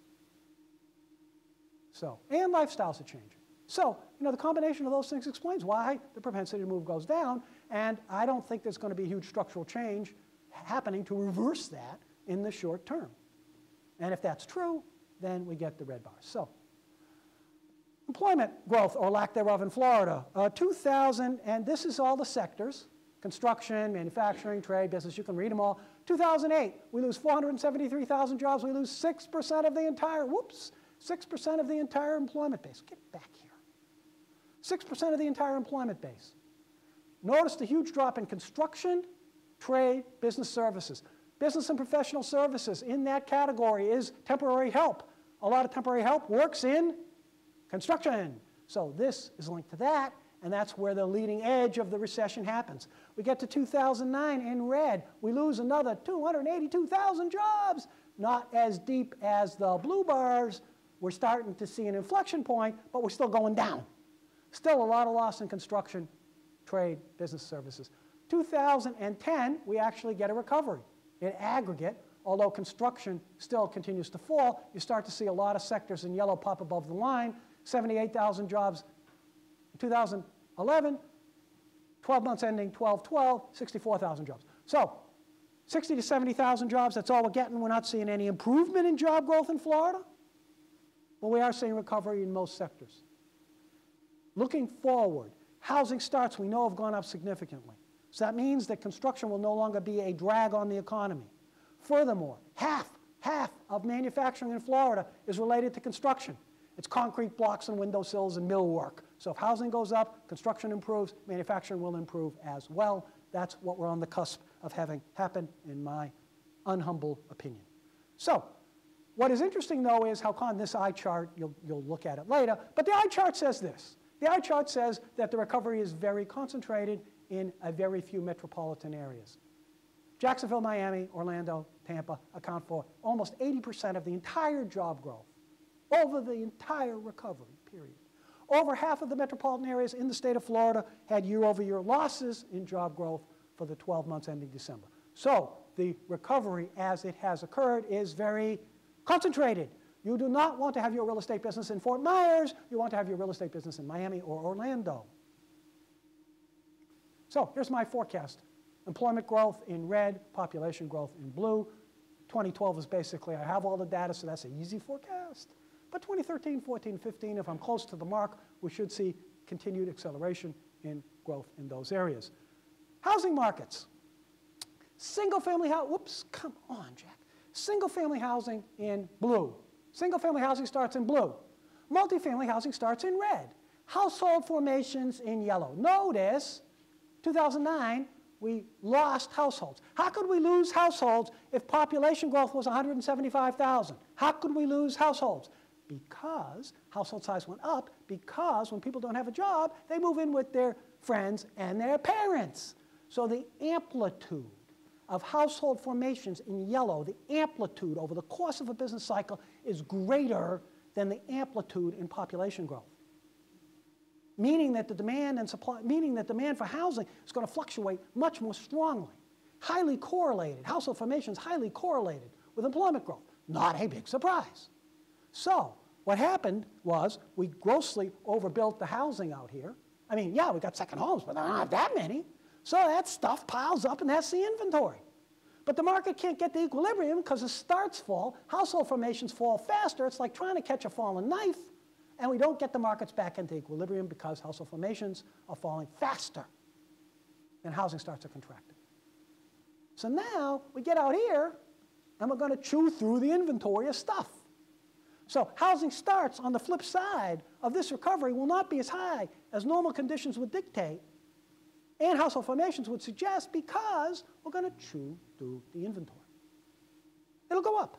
[SPEAKER 1] So, and lifestyles are changing. So, you know, the combination of those things explains why the propensity to move goes down, and I don't think there's going to be a huge structural change happening to reverse that in the short term. And if that's true, then we get the red bars. So, employment growth or lack thereof in Florida. 2000, and this is all the sectors, construction, manufacturing, trade, business, you can read them all. 2008, we lose 473,000 jobs. We lose 6% of the entire, 6% of the entire employment base. Get back here. 6% of the entire employment base. Notice the huge drop in construction, trade, business services. Business and professional services in that category is temporary help. A lot of temporary help works in construction. So this is linked to that, and that's where the leading edge of the recession happens. We get to 2009 in red. We lose another 282,000 jobs. Not as deep as the blue bars. We're starting to see an inflection point, but we're still going down. Still a lot of loss in construction, trade, business services. 2010, we actually get a recovery. In aggregate, although construction still continues to fall, you start to see a lot of sectors in yellow pop above the line. 78,000 jobs in 2011, 12 months ending 12/12, 64,000 jobs. So 60 to 70,000 jobs, that's all we're getting. We're not seeing any improvement in job growth in Florida, but we are seeing recovery in most sectors. Looking forward, housing starts we know have gone up significantly. So that means that construction will no longer be a drag on the economy. Furthermore, half of manufacturing in Florida is related to construction. It's concrete blocks and windowsills and millwork. So if housing goes up, construction improves, manufacturing will improve as well. That's what we're on the cusp of having happen, in my unhumble opinion. So what is interesting, though, is how this eye chart, you'll look at it later, but the eye chart says this. The eye chart says that the recovery is very concentrated in a very few metropolitan areas. Jacksonville, Miami, Orlando, Tampa account for almost 80% of the entire job growth over the entire recovery period. Over half of the metropolitan areas in the state of Florida had year-over-year losses in job growth for the 12 months ending December. So the recovery as it has occurred is very concentrated. You do not want to have your real estate business in Fort Myers. You want to have your real estate business in Miami or Orlando. So here's my forecast. Employment growth in red, population growth in blue. 2012 is basically, I have all the data, so that's an easy forecast. But 2013, 14, 15, if I'm close to the mark, we should see continued acceleration in growth in those areas. Housing markets. Single-family housing, whoops, come on, Jack. Single-family housing in blue. Single-family housing starts in blue. Multifamily housing starts in red. Household formations in yellow. Notice, 2009, we lost households. How could we lose households if population growth was 175,000? How could we lose households? Because household size went up, because when people don't have a job, they move in with their friends and their parents. So the amplitude of household formations in yellow, the amplitude over the course of a business cycle is greater than the amplitude in population growth. Meaning that the demand and supply, meaning that demand for housing is going to fluctuate much more strongly. Highly correlated, household formations highly correlated with employment growth. Not a big surprise. So what happened was we grossly overbuilt the housing out here. I mean, yeah, we got second homes, but there aren't that many. So that stuff piles up and that's the inventory. But the market can't get to equilibrium because the starts fall, household formations fall faster. It's like trying to catch a falling knife. And we don't get the markets back into equilibrium because household formations are falling faster than housing starts are contracting. So now we get out here and we're going to chew through the inventory of stuff. So housing starts on the flip side of this recovery will not be as high as normal conditions would dictate and household formations would suggest because we're going to chew through the inventory. It'll go up,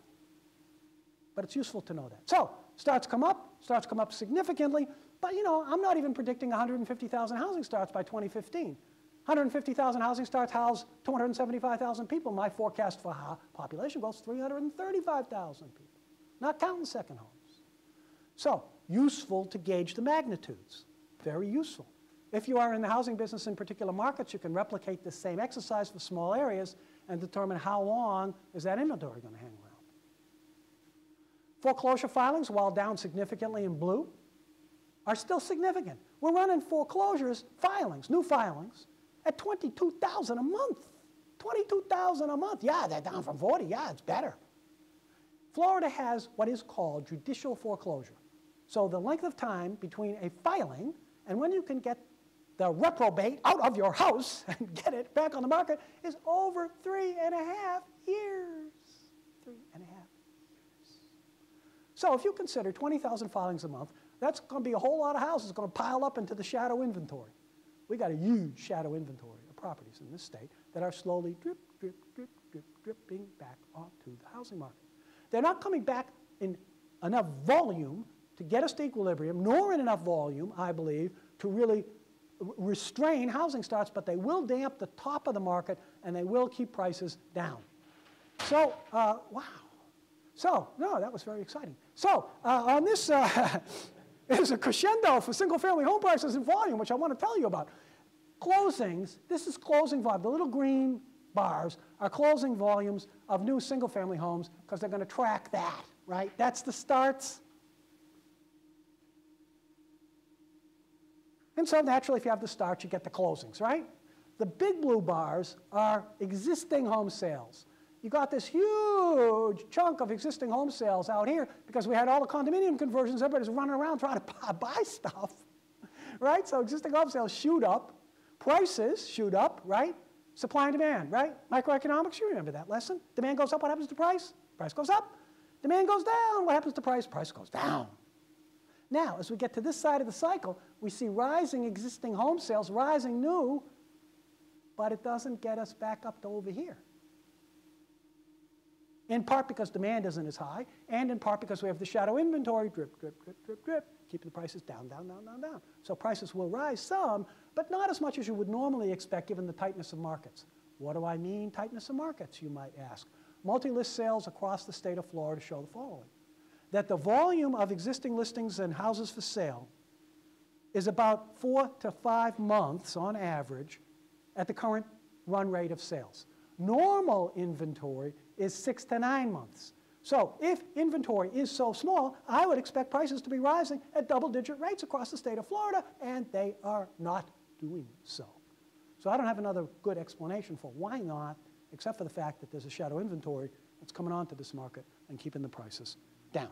[SPEAKER 1] but it's useful to know that. So starts come up significantly, but you know, I'm not even predicting 150,000 housing starts by 2015. 150,000 housing starts house 275,000 people. My forecast for population growth is 335,000 people, not counting second homes. So useful to gauge the magnitudes, very useful. If you are in the housing business in particular markets, you can replicate the same exercise for small areas and determine how long is that inventory going to hang around. Foreclosure filings, while down significantly in blue, are still significant. We're running foreclosures filings, new filings, at 22,000 a month. 22,000 a month. Yeah, they're down from 40. Yeah, it's better. Florida has what is called judicial foreclosure. So the length of time between a filing and when you can get the reprobate out of your house and get it back on the market is over 3.5 years. 3.5 years. So if you consider 20,000 filings a month, that's going to be a whole lot of houses going to pile up into the shadow inventory. We got a huge shadow inventory of properties in this state that are slowly dripping back onto the housing market. They're not coming back in enough volume to get us to equilibrium, nor in enough volume, I believe, to really restrain housing starts, but they will damp the top of the market and they will keep prices down. So, wow. So, no, that was very exciting. So, on this is a crescendo for single-family home prices and volume, which I want to tell you about. Closings, this is closing volume. The little green bars are closing volumes of new single-family homes because they're going to track that, right? That's the starts. And so naturally, if you have the starts, you get the closings, right? The big blue bars are existing home sales. You got this huge chunk of existing home sales out here because we had all the condominium conversions. Everybody's running around trying to buy stuff, right? So existing home sales shoot up. Prices shoot up, right? Supply and demand, right? Microeconomics, you remember that lesson. Demand goes up, what happens to price? Price goes up. Demand goes down, what happens to price? Price goes down. Now, as we get to this side of the cycle, we see rising existing home sales, rising new, but it doesn't get us back up to over here. In part because demand isn't as high, and in part because we have the shadow inventory, drip, drip, drip, drip, drip, keeping the prices down, down, down, down, down. So prices will rise some, but not as much as you would normally expect given the tightness of markets. What do I mean, tightness of markets, you might ask? Multi-list sales across the state of Florida show the following: that the volume of existing listings and houses for sale is about 4 to 5 months on average at the current run rate of sales. Normal inventory is 6 to 9 months. So if inventory is so small, I would expect prices to be rising at double-digit rates across the state of Florida, and they are not doing so. So I don't have another good explanation for why not, except for the fact that there's a shadow inventory that's coming onto this market and keeping the prices down.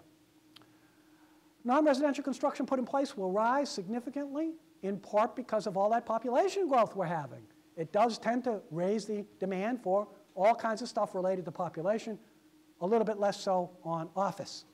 [SPEAKER 1] Non-residential construction put in place will rise significantly, in part because of all that population growth we're having. It does tend to raise the demand for all kinds of stuff related to population, a little bit less so on office.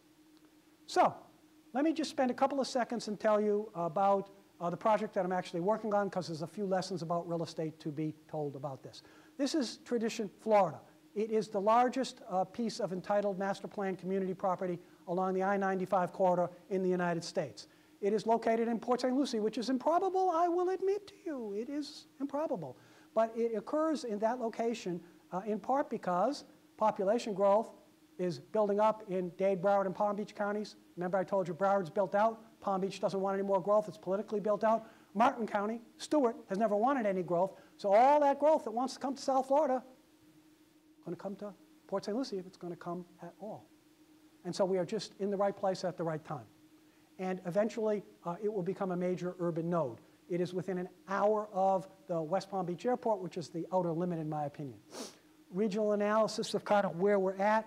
[SPEAKER 1] So let me just spend a couple of seconds and tell you about the project that I'm actually working on, because there's a few lessons about real estate to be told about this. This is Tradition, Florida. It is the largest piece of entitled master plan community property along the I-95 corridor in the United States. It is located in Port St. Lucie, which is improbable, I will admit to you. It is improbable. But it occurs in that location in part because population growth is building up in Dade, Broward, and Palm Beach counties. Remember I told you Broward's built out. Palm Beach doesn't want any more growth. It's politically built out. Martin County, Stewart, has never wanted any growth. So all that growth that wants to come to South Florida is going to come to Port St. Lucie if it's going to come at all. And so we are just in the right place at the right time. And eventually, it will become a major urban node. It is within an hour of the West Palm Beach Airport, which is the outer limit, in my opinion. Regional analysis of kind of where we're at: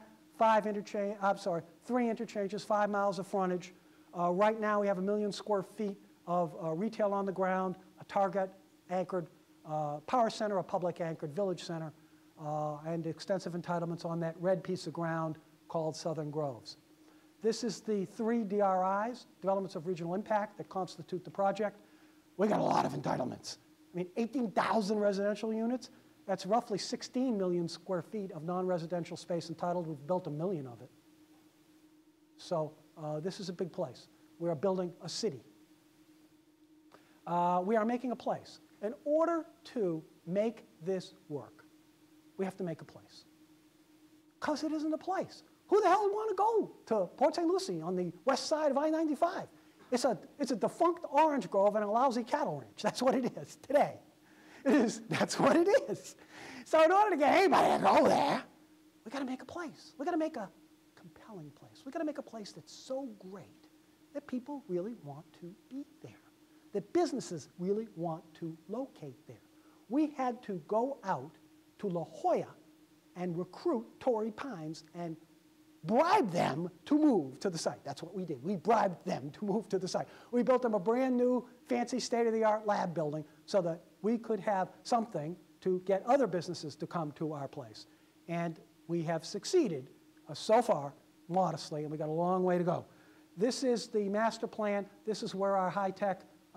[SPEAKER 1] 3 interchanges, 5 miles of frontage. Right now, we have 1 million square feet of retail on the ground, a Target-anchored power center, a public-anchored village center, and extensive entitlements on that red piece of ground called Southern Groves. This is the 3 DRIs, developments of regional impact, that constitute the project. We got a lot of entitlements. I mean, 18,000 residential units. That's roughly 16 million square feet of non-residential space entitled. We've built 1 million of it. So this is a big place. We are building a city. We are making a place. In order to make this work, we have to make a place. Because it isn't a place. Who the hell would want to go to Port St. Lucie on the west side of I-95? It's a defunct orange grove and a lousy cattle ranch. That's what it is today. That's what it is. So in order to get anybody to go there, we got to make a place. We got to make a compelling place. We got to make a place that's so great that people really want to be there, that businesses really want to locate there. We had to go out to La Jolla and recruit Torrey Pines and bribe them to move to the site. That's what we did. We bribed them to move to the site. We built them a brand new, fancy, state-of-the-art lab building so that we could have something to get other businesses to come to our place. And we have succeeded so far, modestly, and we got a long way to go. This is the master plan. This is where our high-tech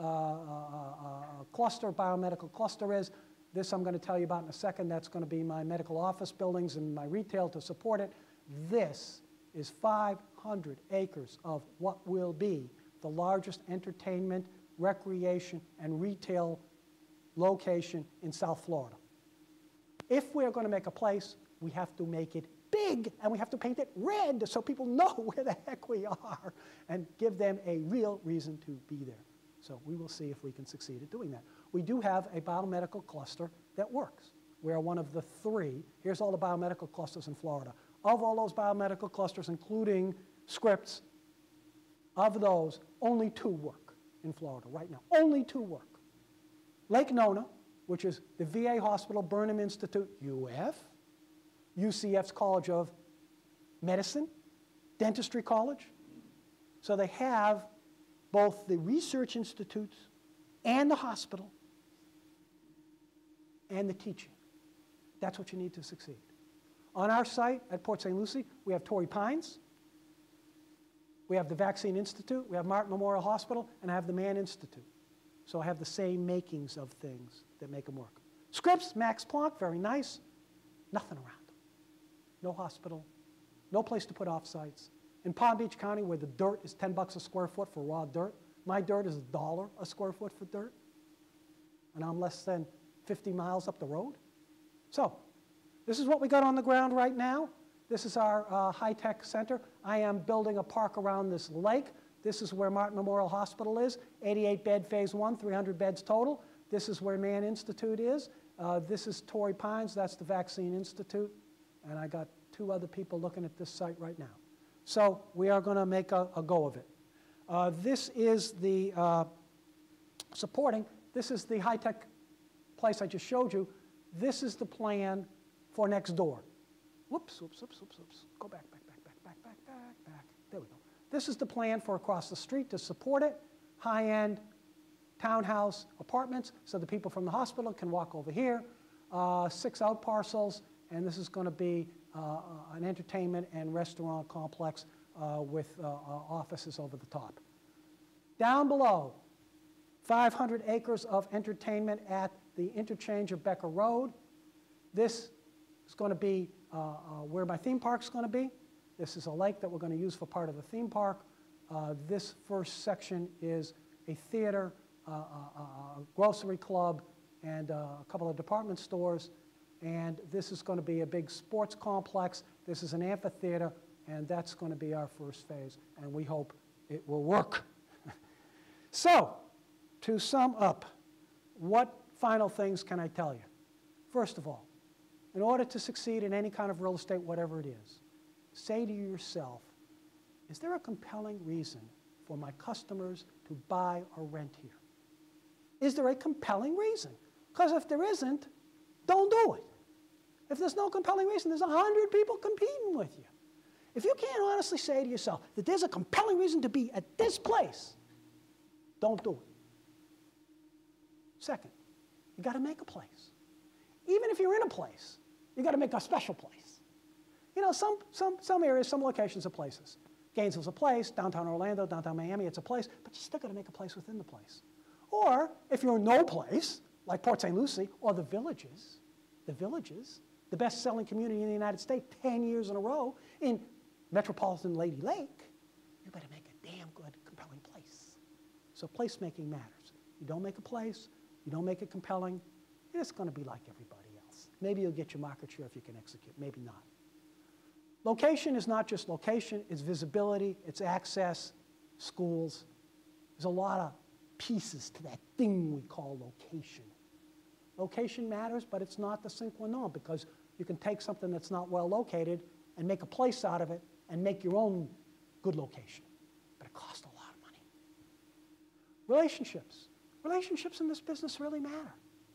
[SPEAKER 1] cluster, biomedical cluster is. This I'm going to tell you about in a second. That's going to be my medical office buildings and my retail to support it. This is 500 acres of what will be the largest entertainment, recreation, and retail location in South Florida. If we're going to make a place, we have to make it big, and we have to paint it red so people know where the heck we are and give them a real reason to be there. So we will see if we can succeed at doing that. We do have a biomedical cluster that works. We are one of the 3. Here's all the biomedical clusters in Florida. Of all those biomedical clusters, including Scripps, of those, only 2 work in Florida right now. Only 2 work. Lake Nona, which is the VA Hospital, Burnham Institute, UF, UCF's College of Medicine, Dentistry College. So they have both the research institutes and the hospital and the teaching. That's what you need to succeed. On our site at Port St. Lucie, we have Torrey Pines, we have the Vaccine Institute, we have Martin Memorial Hospital, and I have the Mann Institute. So I have the same makings of things that make them work. Scripps, Max Planck, very nice. Nothing around. No hospital, no place to put off-sites. In Palm Beach County, where the dirt is $10 a square foot for raw dirt, my dirt is $1 a square foot for dirt, and I'm less than 50 miles up the road. So this is what we got on the ground right now. This is our high-tech center. I am building a park around this lake. This is where Martin Memorial Hospital is, 88-bed phase 1, 300 beds total. This is where Mann Institute is. This is Torrey Pines. That's the Vaccine Institute. And I got 2 other people looking at this site right now. So we are going to make a go of it. This is the this is the high-tech place I just showed you. This is the plan for next door. Whoops, whoops, whoops, whoops, whoops. Go back. There we go. This is the plan for across the street to support it. High-end townhouse apartments, so the people from the hospital can walk over here. 6 out parcels, and this is going to be an entertainment and restaurant complex with offices over the top. Down below, 500 acres of entertainment at the interchange of Becker Road. This is going to be where my theme park is going to be. This is a lake that we're going to use for part of the theme park. This first section is a theater, a grocery club, and a couple of department stores. And this is going to be a big sports complex. This is an amphitheater, and that's going to be our first phase. And we hope it will work. So, to sum up, what final things can I tell you? First of all, in order to succeed in any kind of real estate, whatever it is, say to yourself, is there a compelling reason for my customers to buy or rent here? Is there a compelling reason? Because if there isn't, don't do it. If there's no compelling reason, there's 100 people competing with you. If you can't honestly say to yourself that there's a compelling reason to be at this place, don't do it. Second, you got to make a place. Even if you're in a place, you got to make a special place. You know, some areas, some locations are places. Gainesville's a place, downtown Orlando, downtown Miami, it's a place, but you still got to make a place within the place. Or if you're in no place, like Port St. Lucie, or the Villages, the best-selling community in the United States 10 years in a row in metropolitan Lady Lake, you better make a damn good, compelling place. So placemaking matters. You don't make a place, you don't make it compelling, it's going to be like everybody else. Maybe you'll get your market share if you can execute, maybe not. Location is not just location, it's visibility, it's access, schools. There's a lot of pieces to that thing we call location. Location matters, but it's not the sine qua non, because you can take something that's not well located and make a place out of it and make your own good location. But it costs a lot of money. Relationships. Relationships in this business really matter.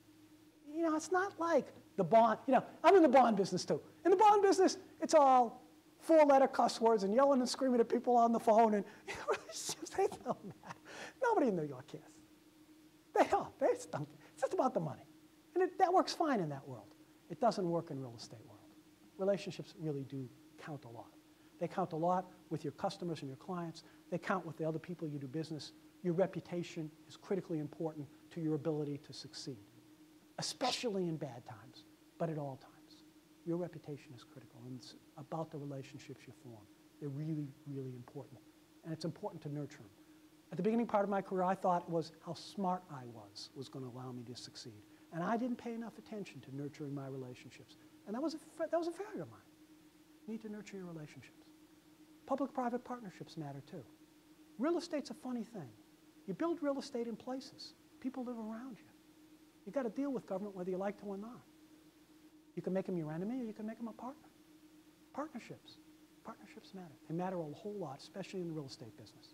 [SPEAKER 1] You know, it's not like the bond. You know, I'm in the bond business too. In the bond business, it's all 4-letter cuss words and yelling and screaming at people on the phone. And they don't matter. Nobody in New York cares. They don't. It's just about the money. And that works fine in that world. It doesn't work in real estate world. Relationships really do count a lot. They count a lot with your customers and your clients. They count with the other people you do business. Your reputation is critically important to your ability to succeed, especially in bad times, but at all times. Your reputation is critical, and it's about the relationships you form. They're really, really important, and it's important to nurture them. At the beginning part of my career, I thought it was how smart I was going to allow me to succeed, and I didn't pay enough attention to nurturing my relationships, and that was a failure of mine. You need to nurture your relationships. Public-private partnerships matter too. Real estate's a funny thing. You build real estate in places. People live around you. You've got to deal with government whether you like to or not. You can make them your enemy or you can make them a partner. Partnerships. Partnerships matter. They matter a whole lot, especially in the real estate business.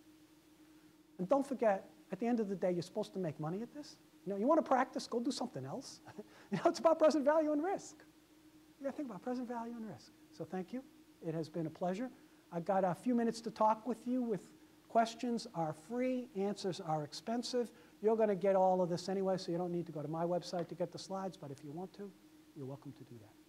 [SPEAKER 1] And don't forget, at the end of the day, you're supposed to make money at this. You know, you want to practice, go do something else. You know, it's about present value and risk. You got to think about present value and risk. So thank you. It has been a pleasure. I've got a few minutes to talk with you. Questions are free, answers are expensive. You're going to get all of this anyway, so you don't need to go to my website to get the slides, but if you want to, you're welcome to do that.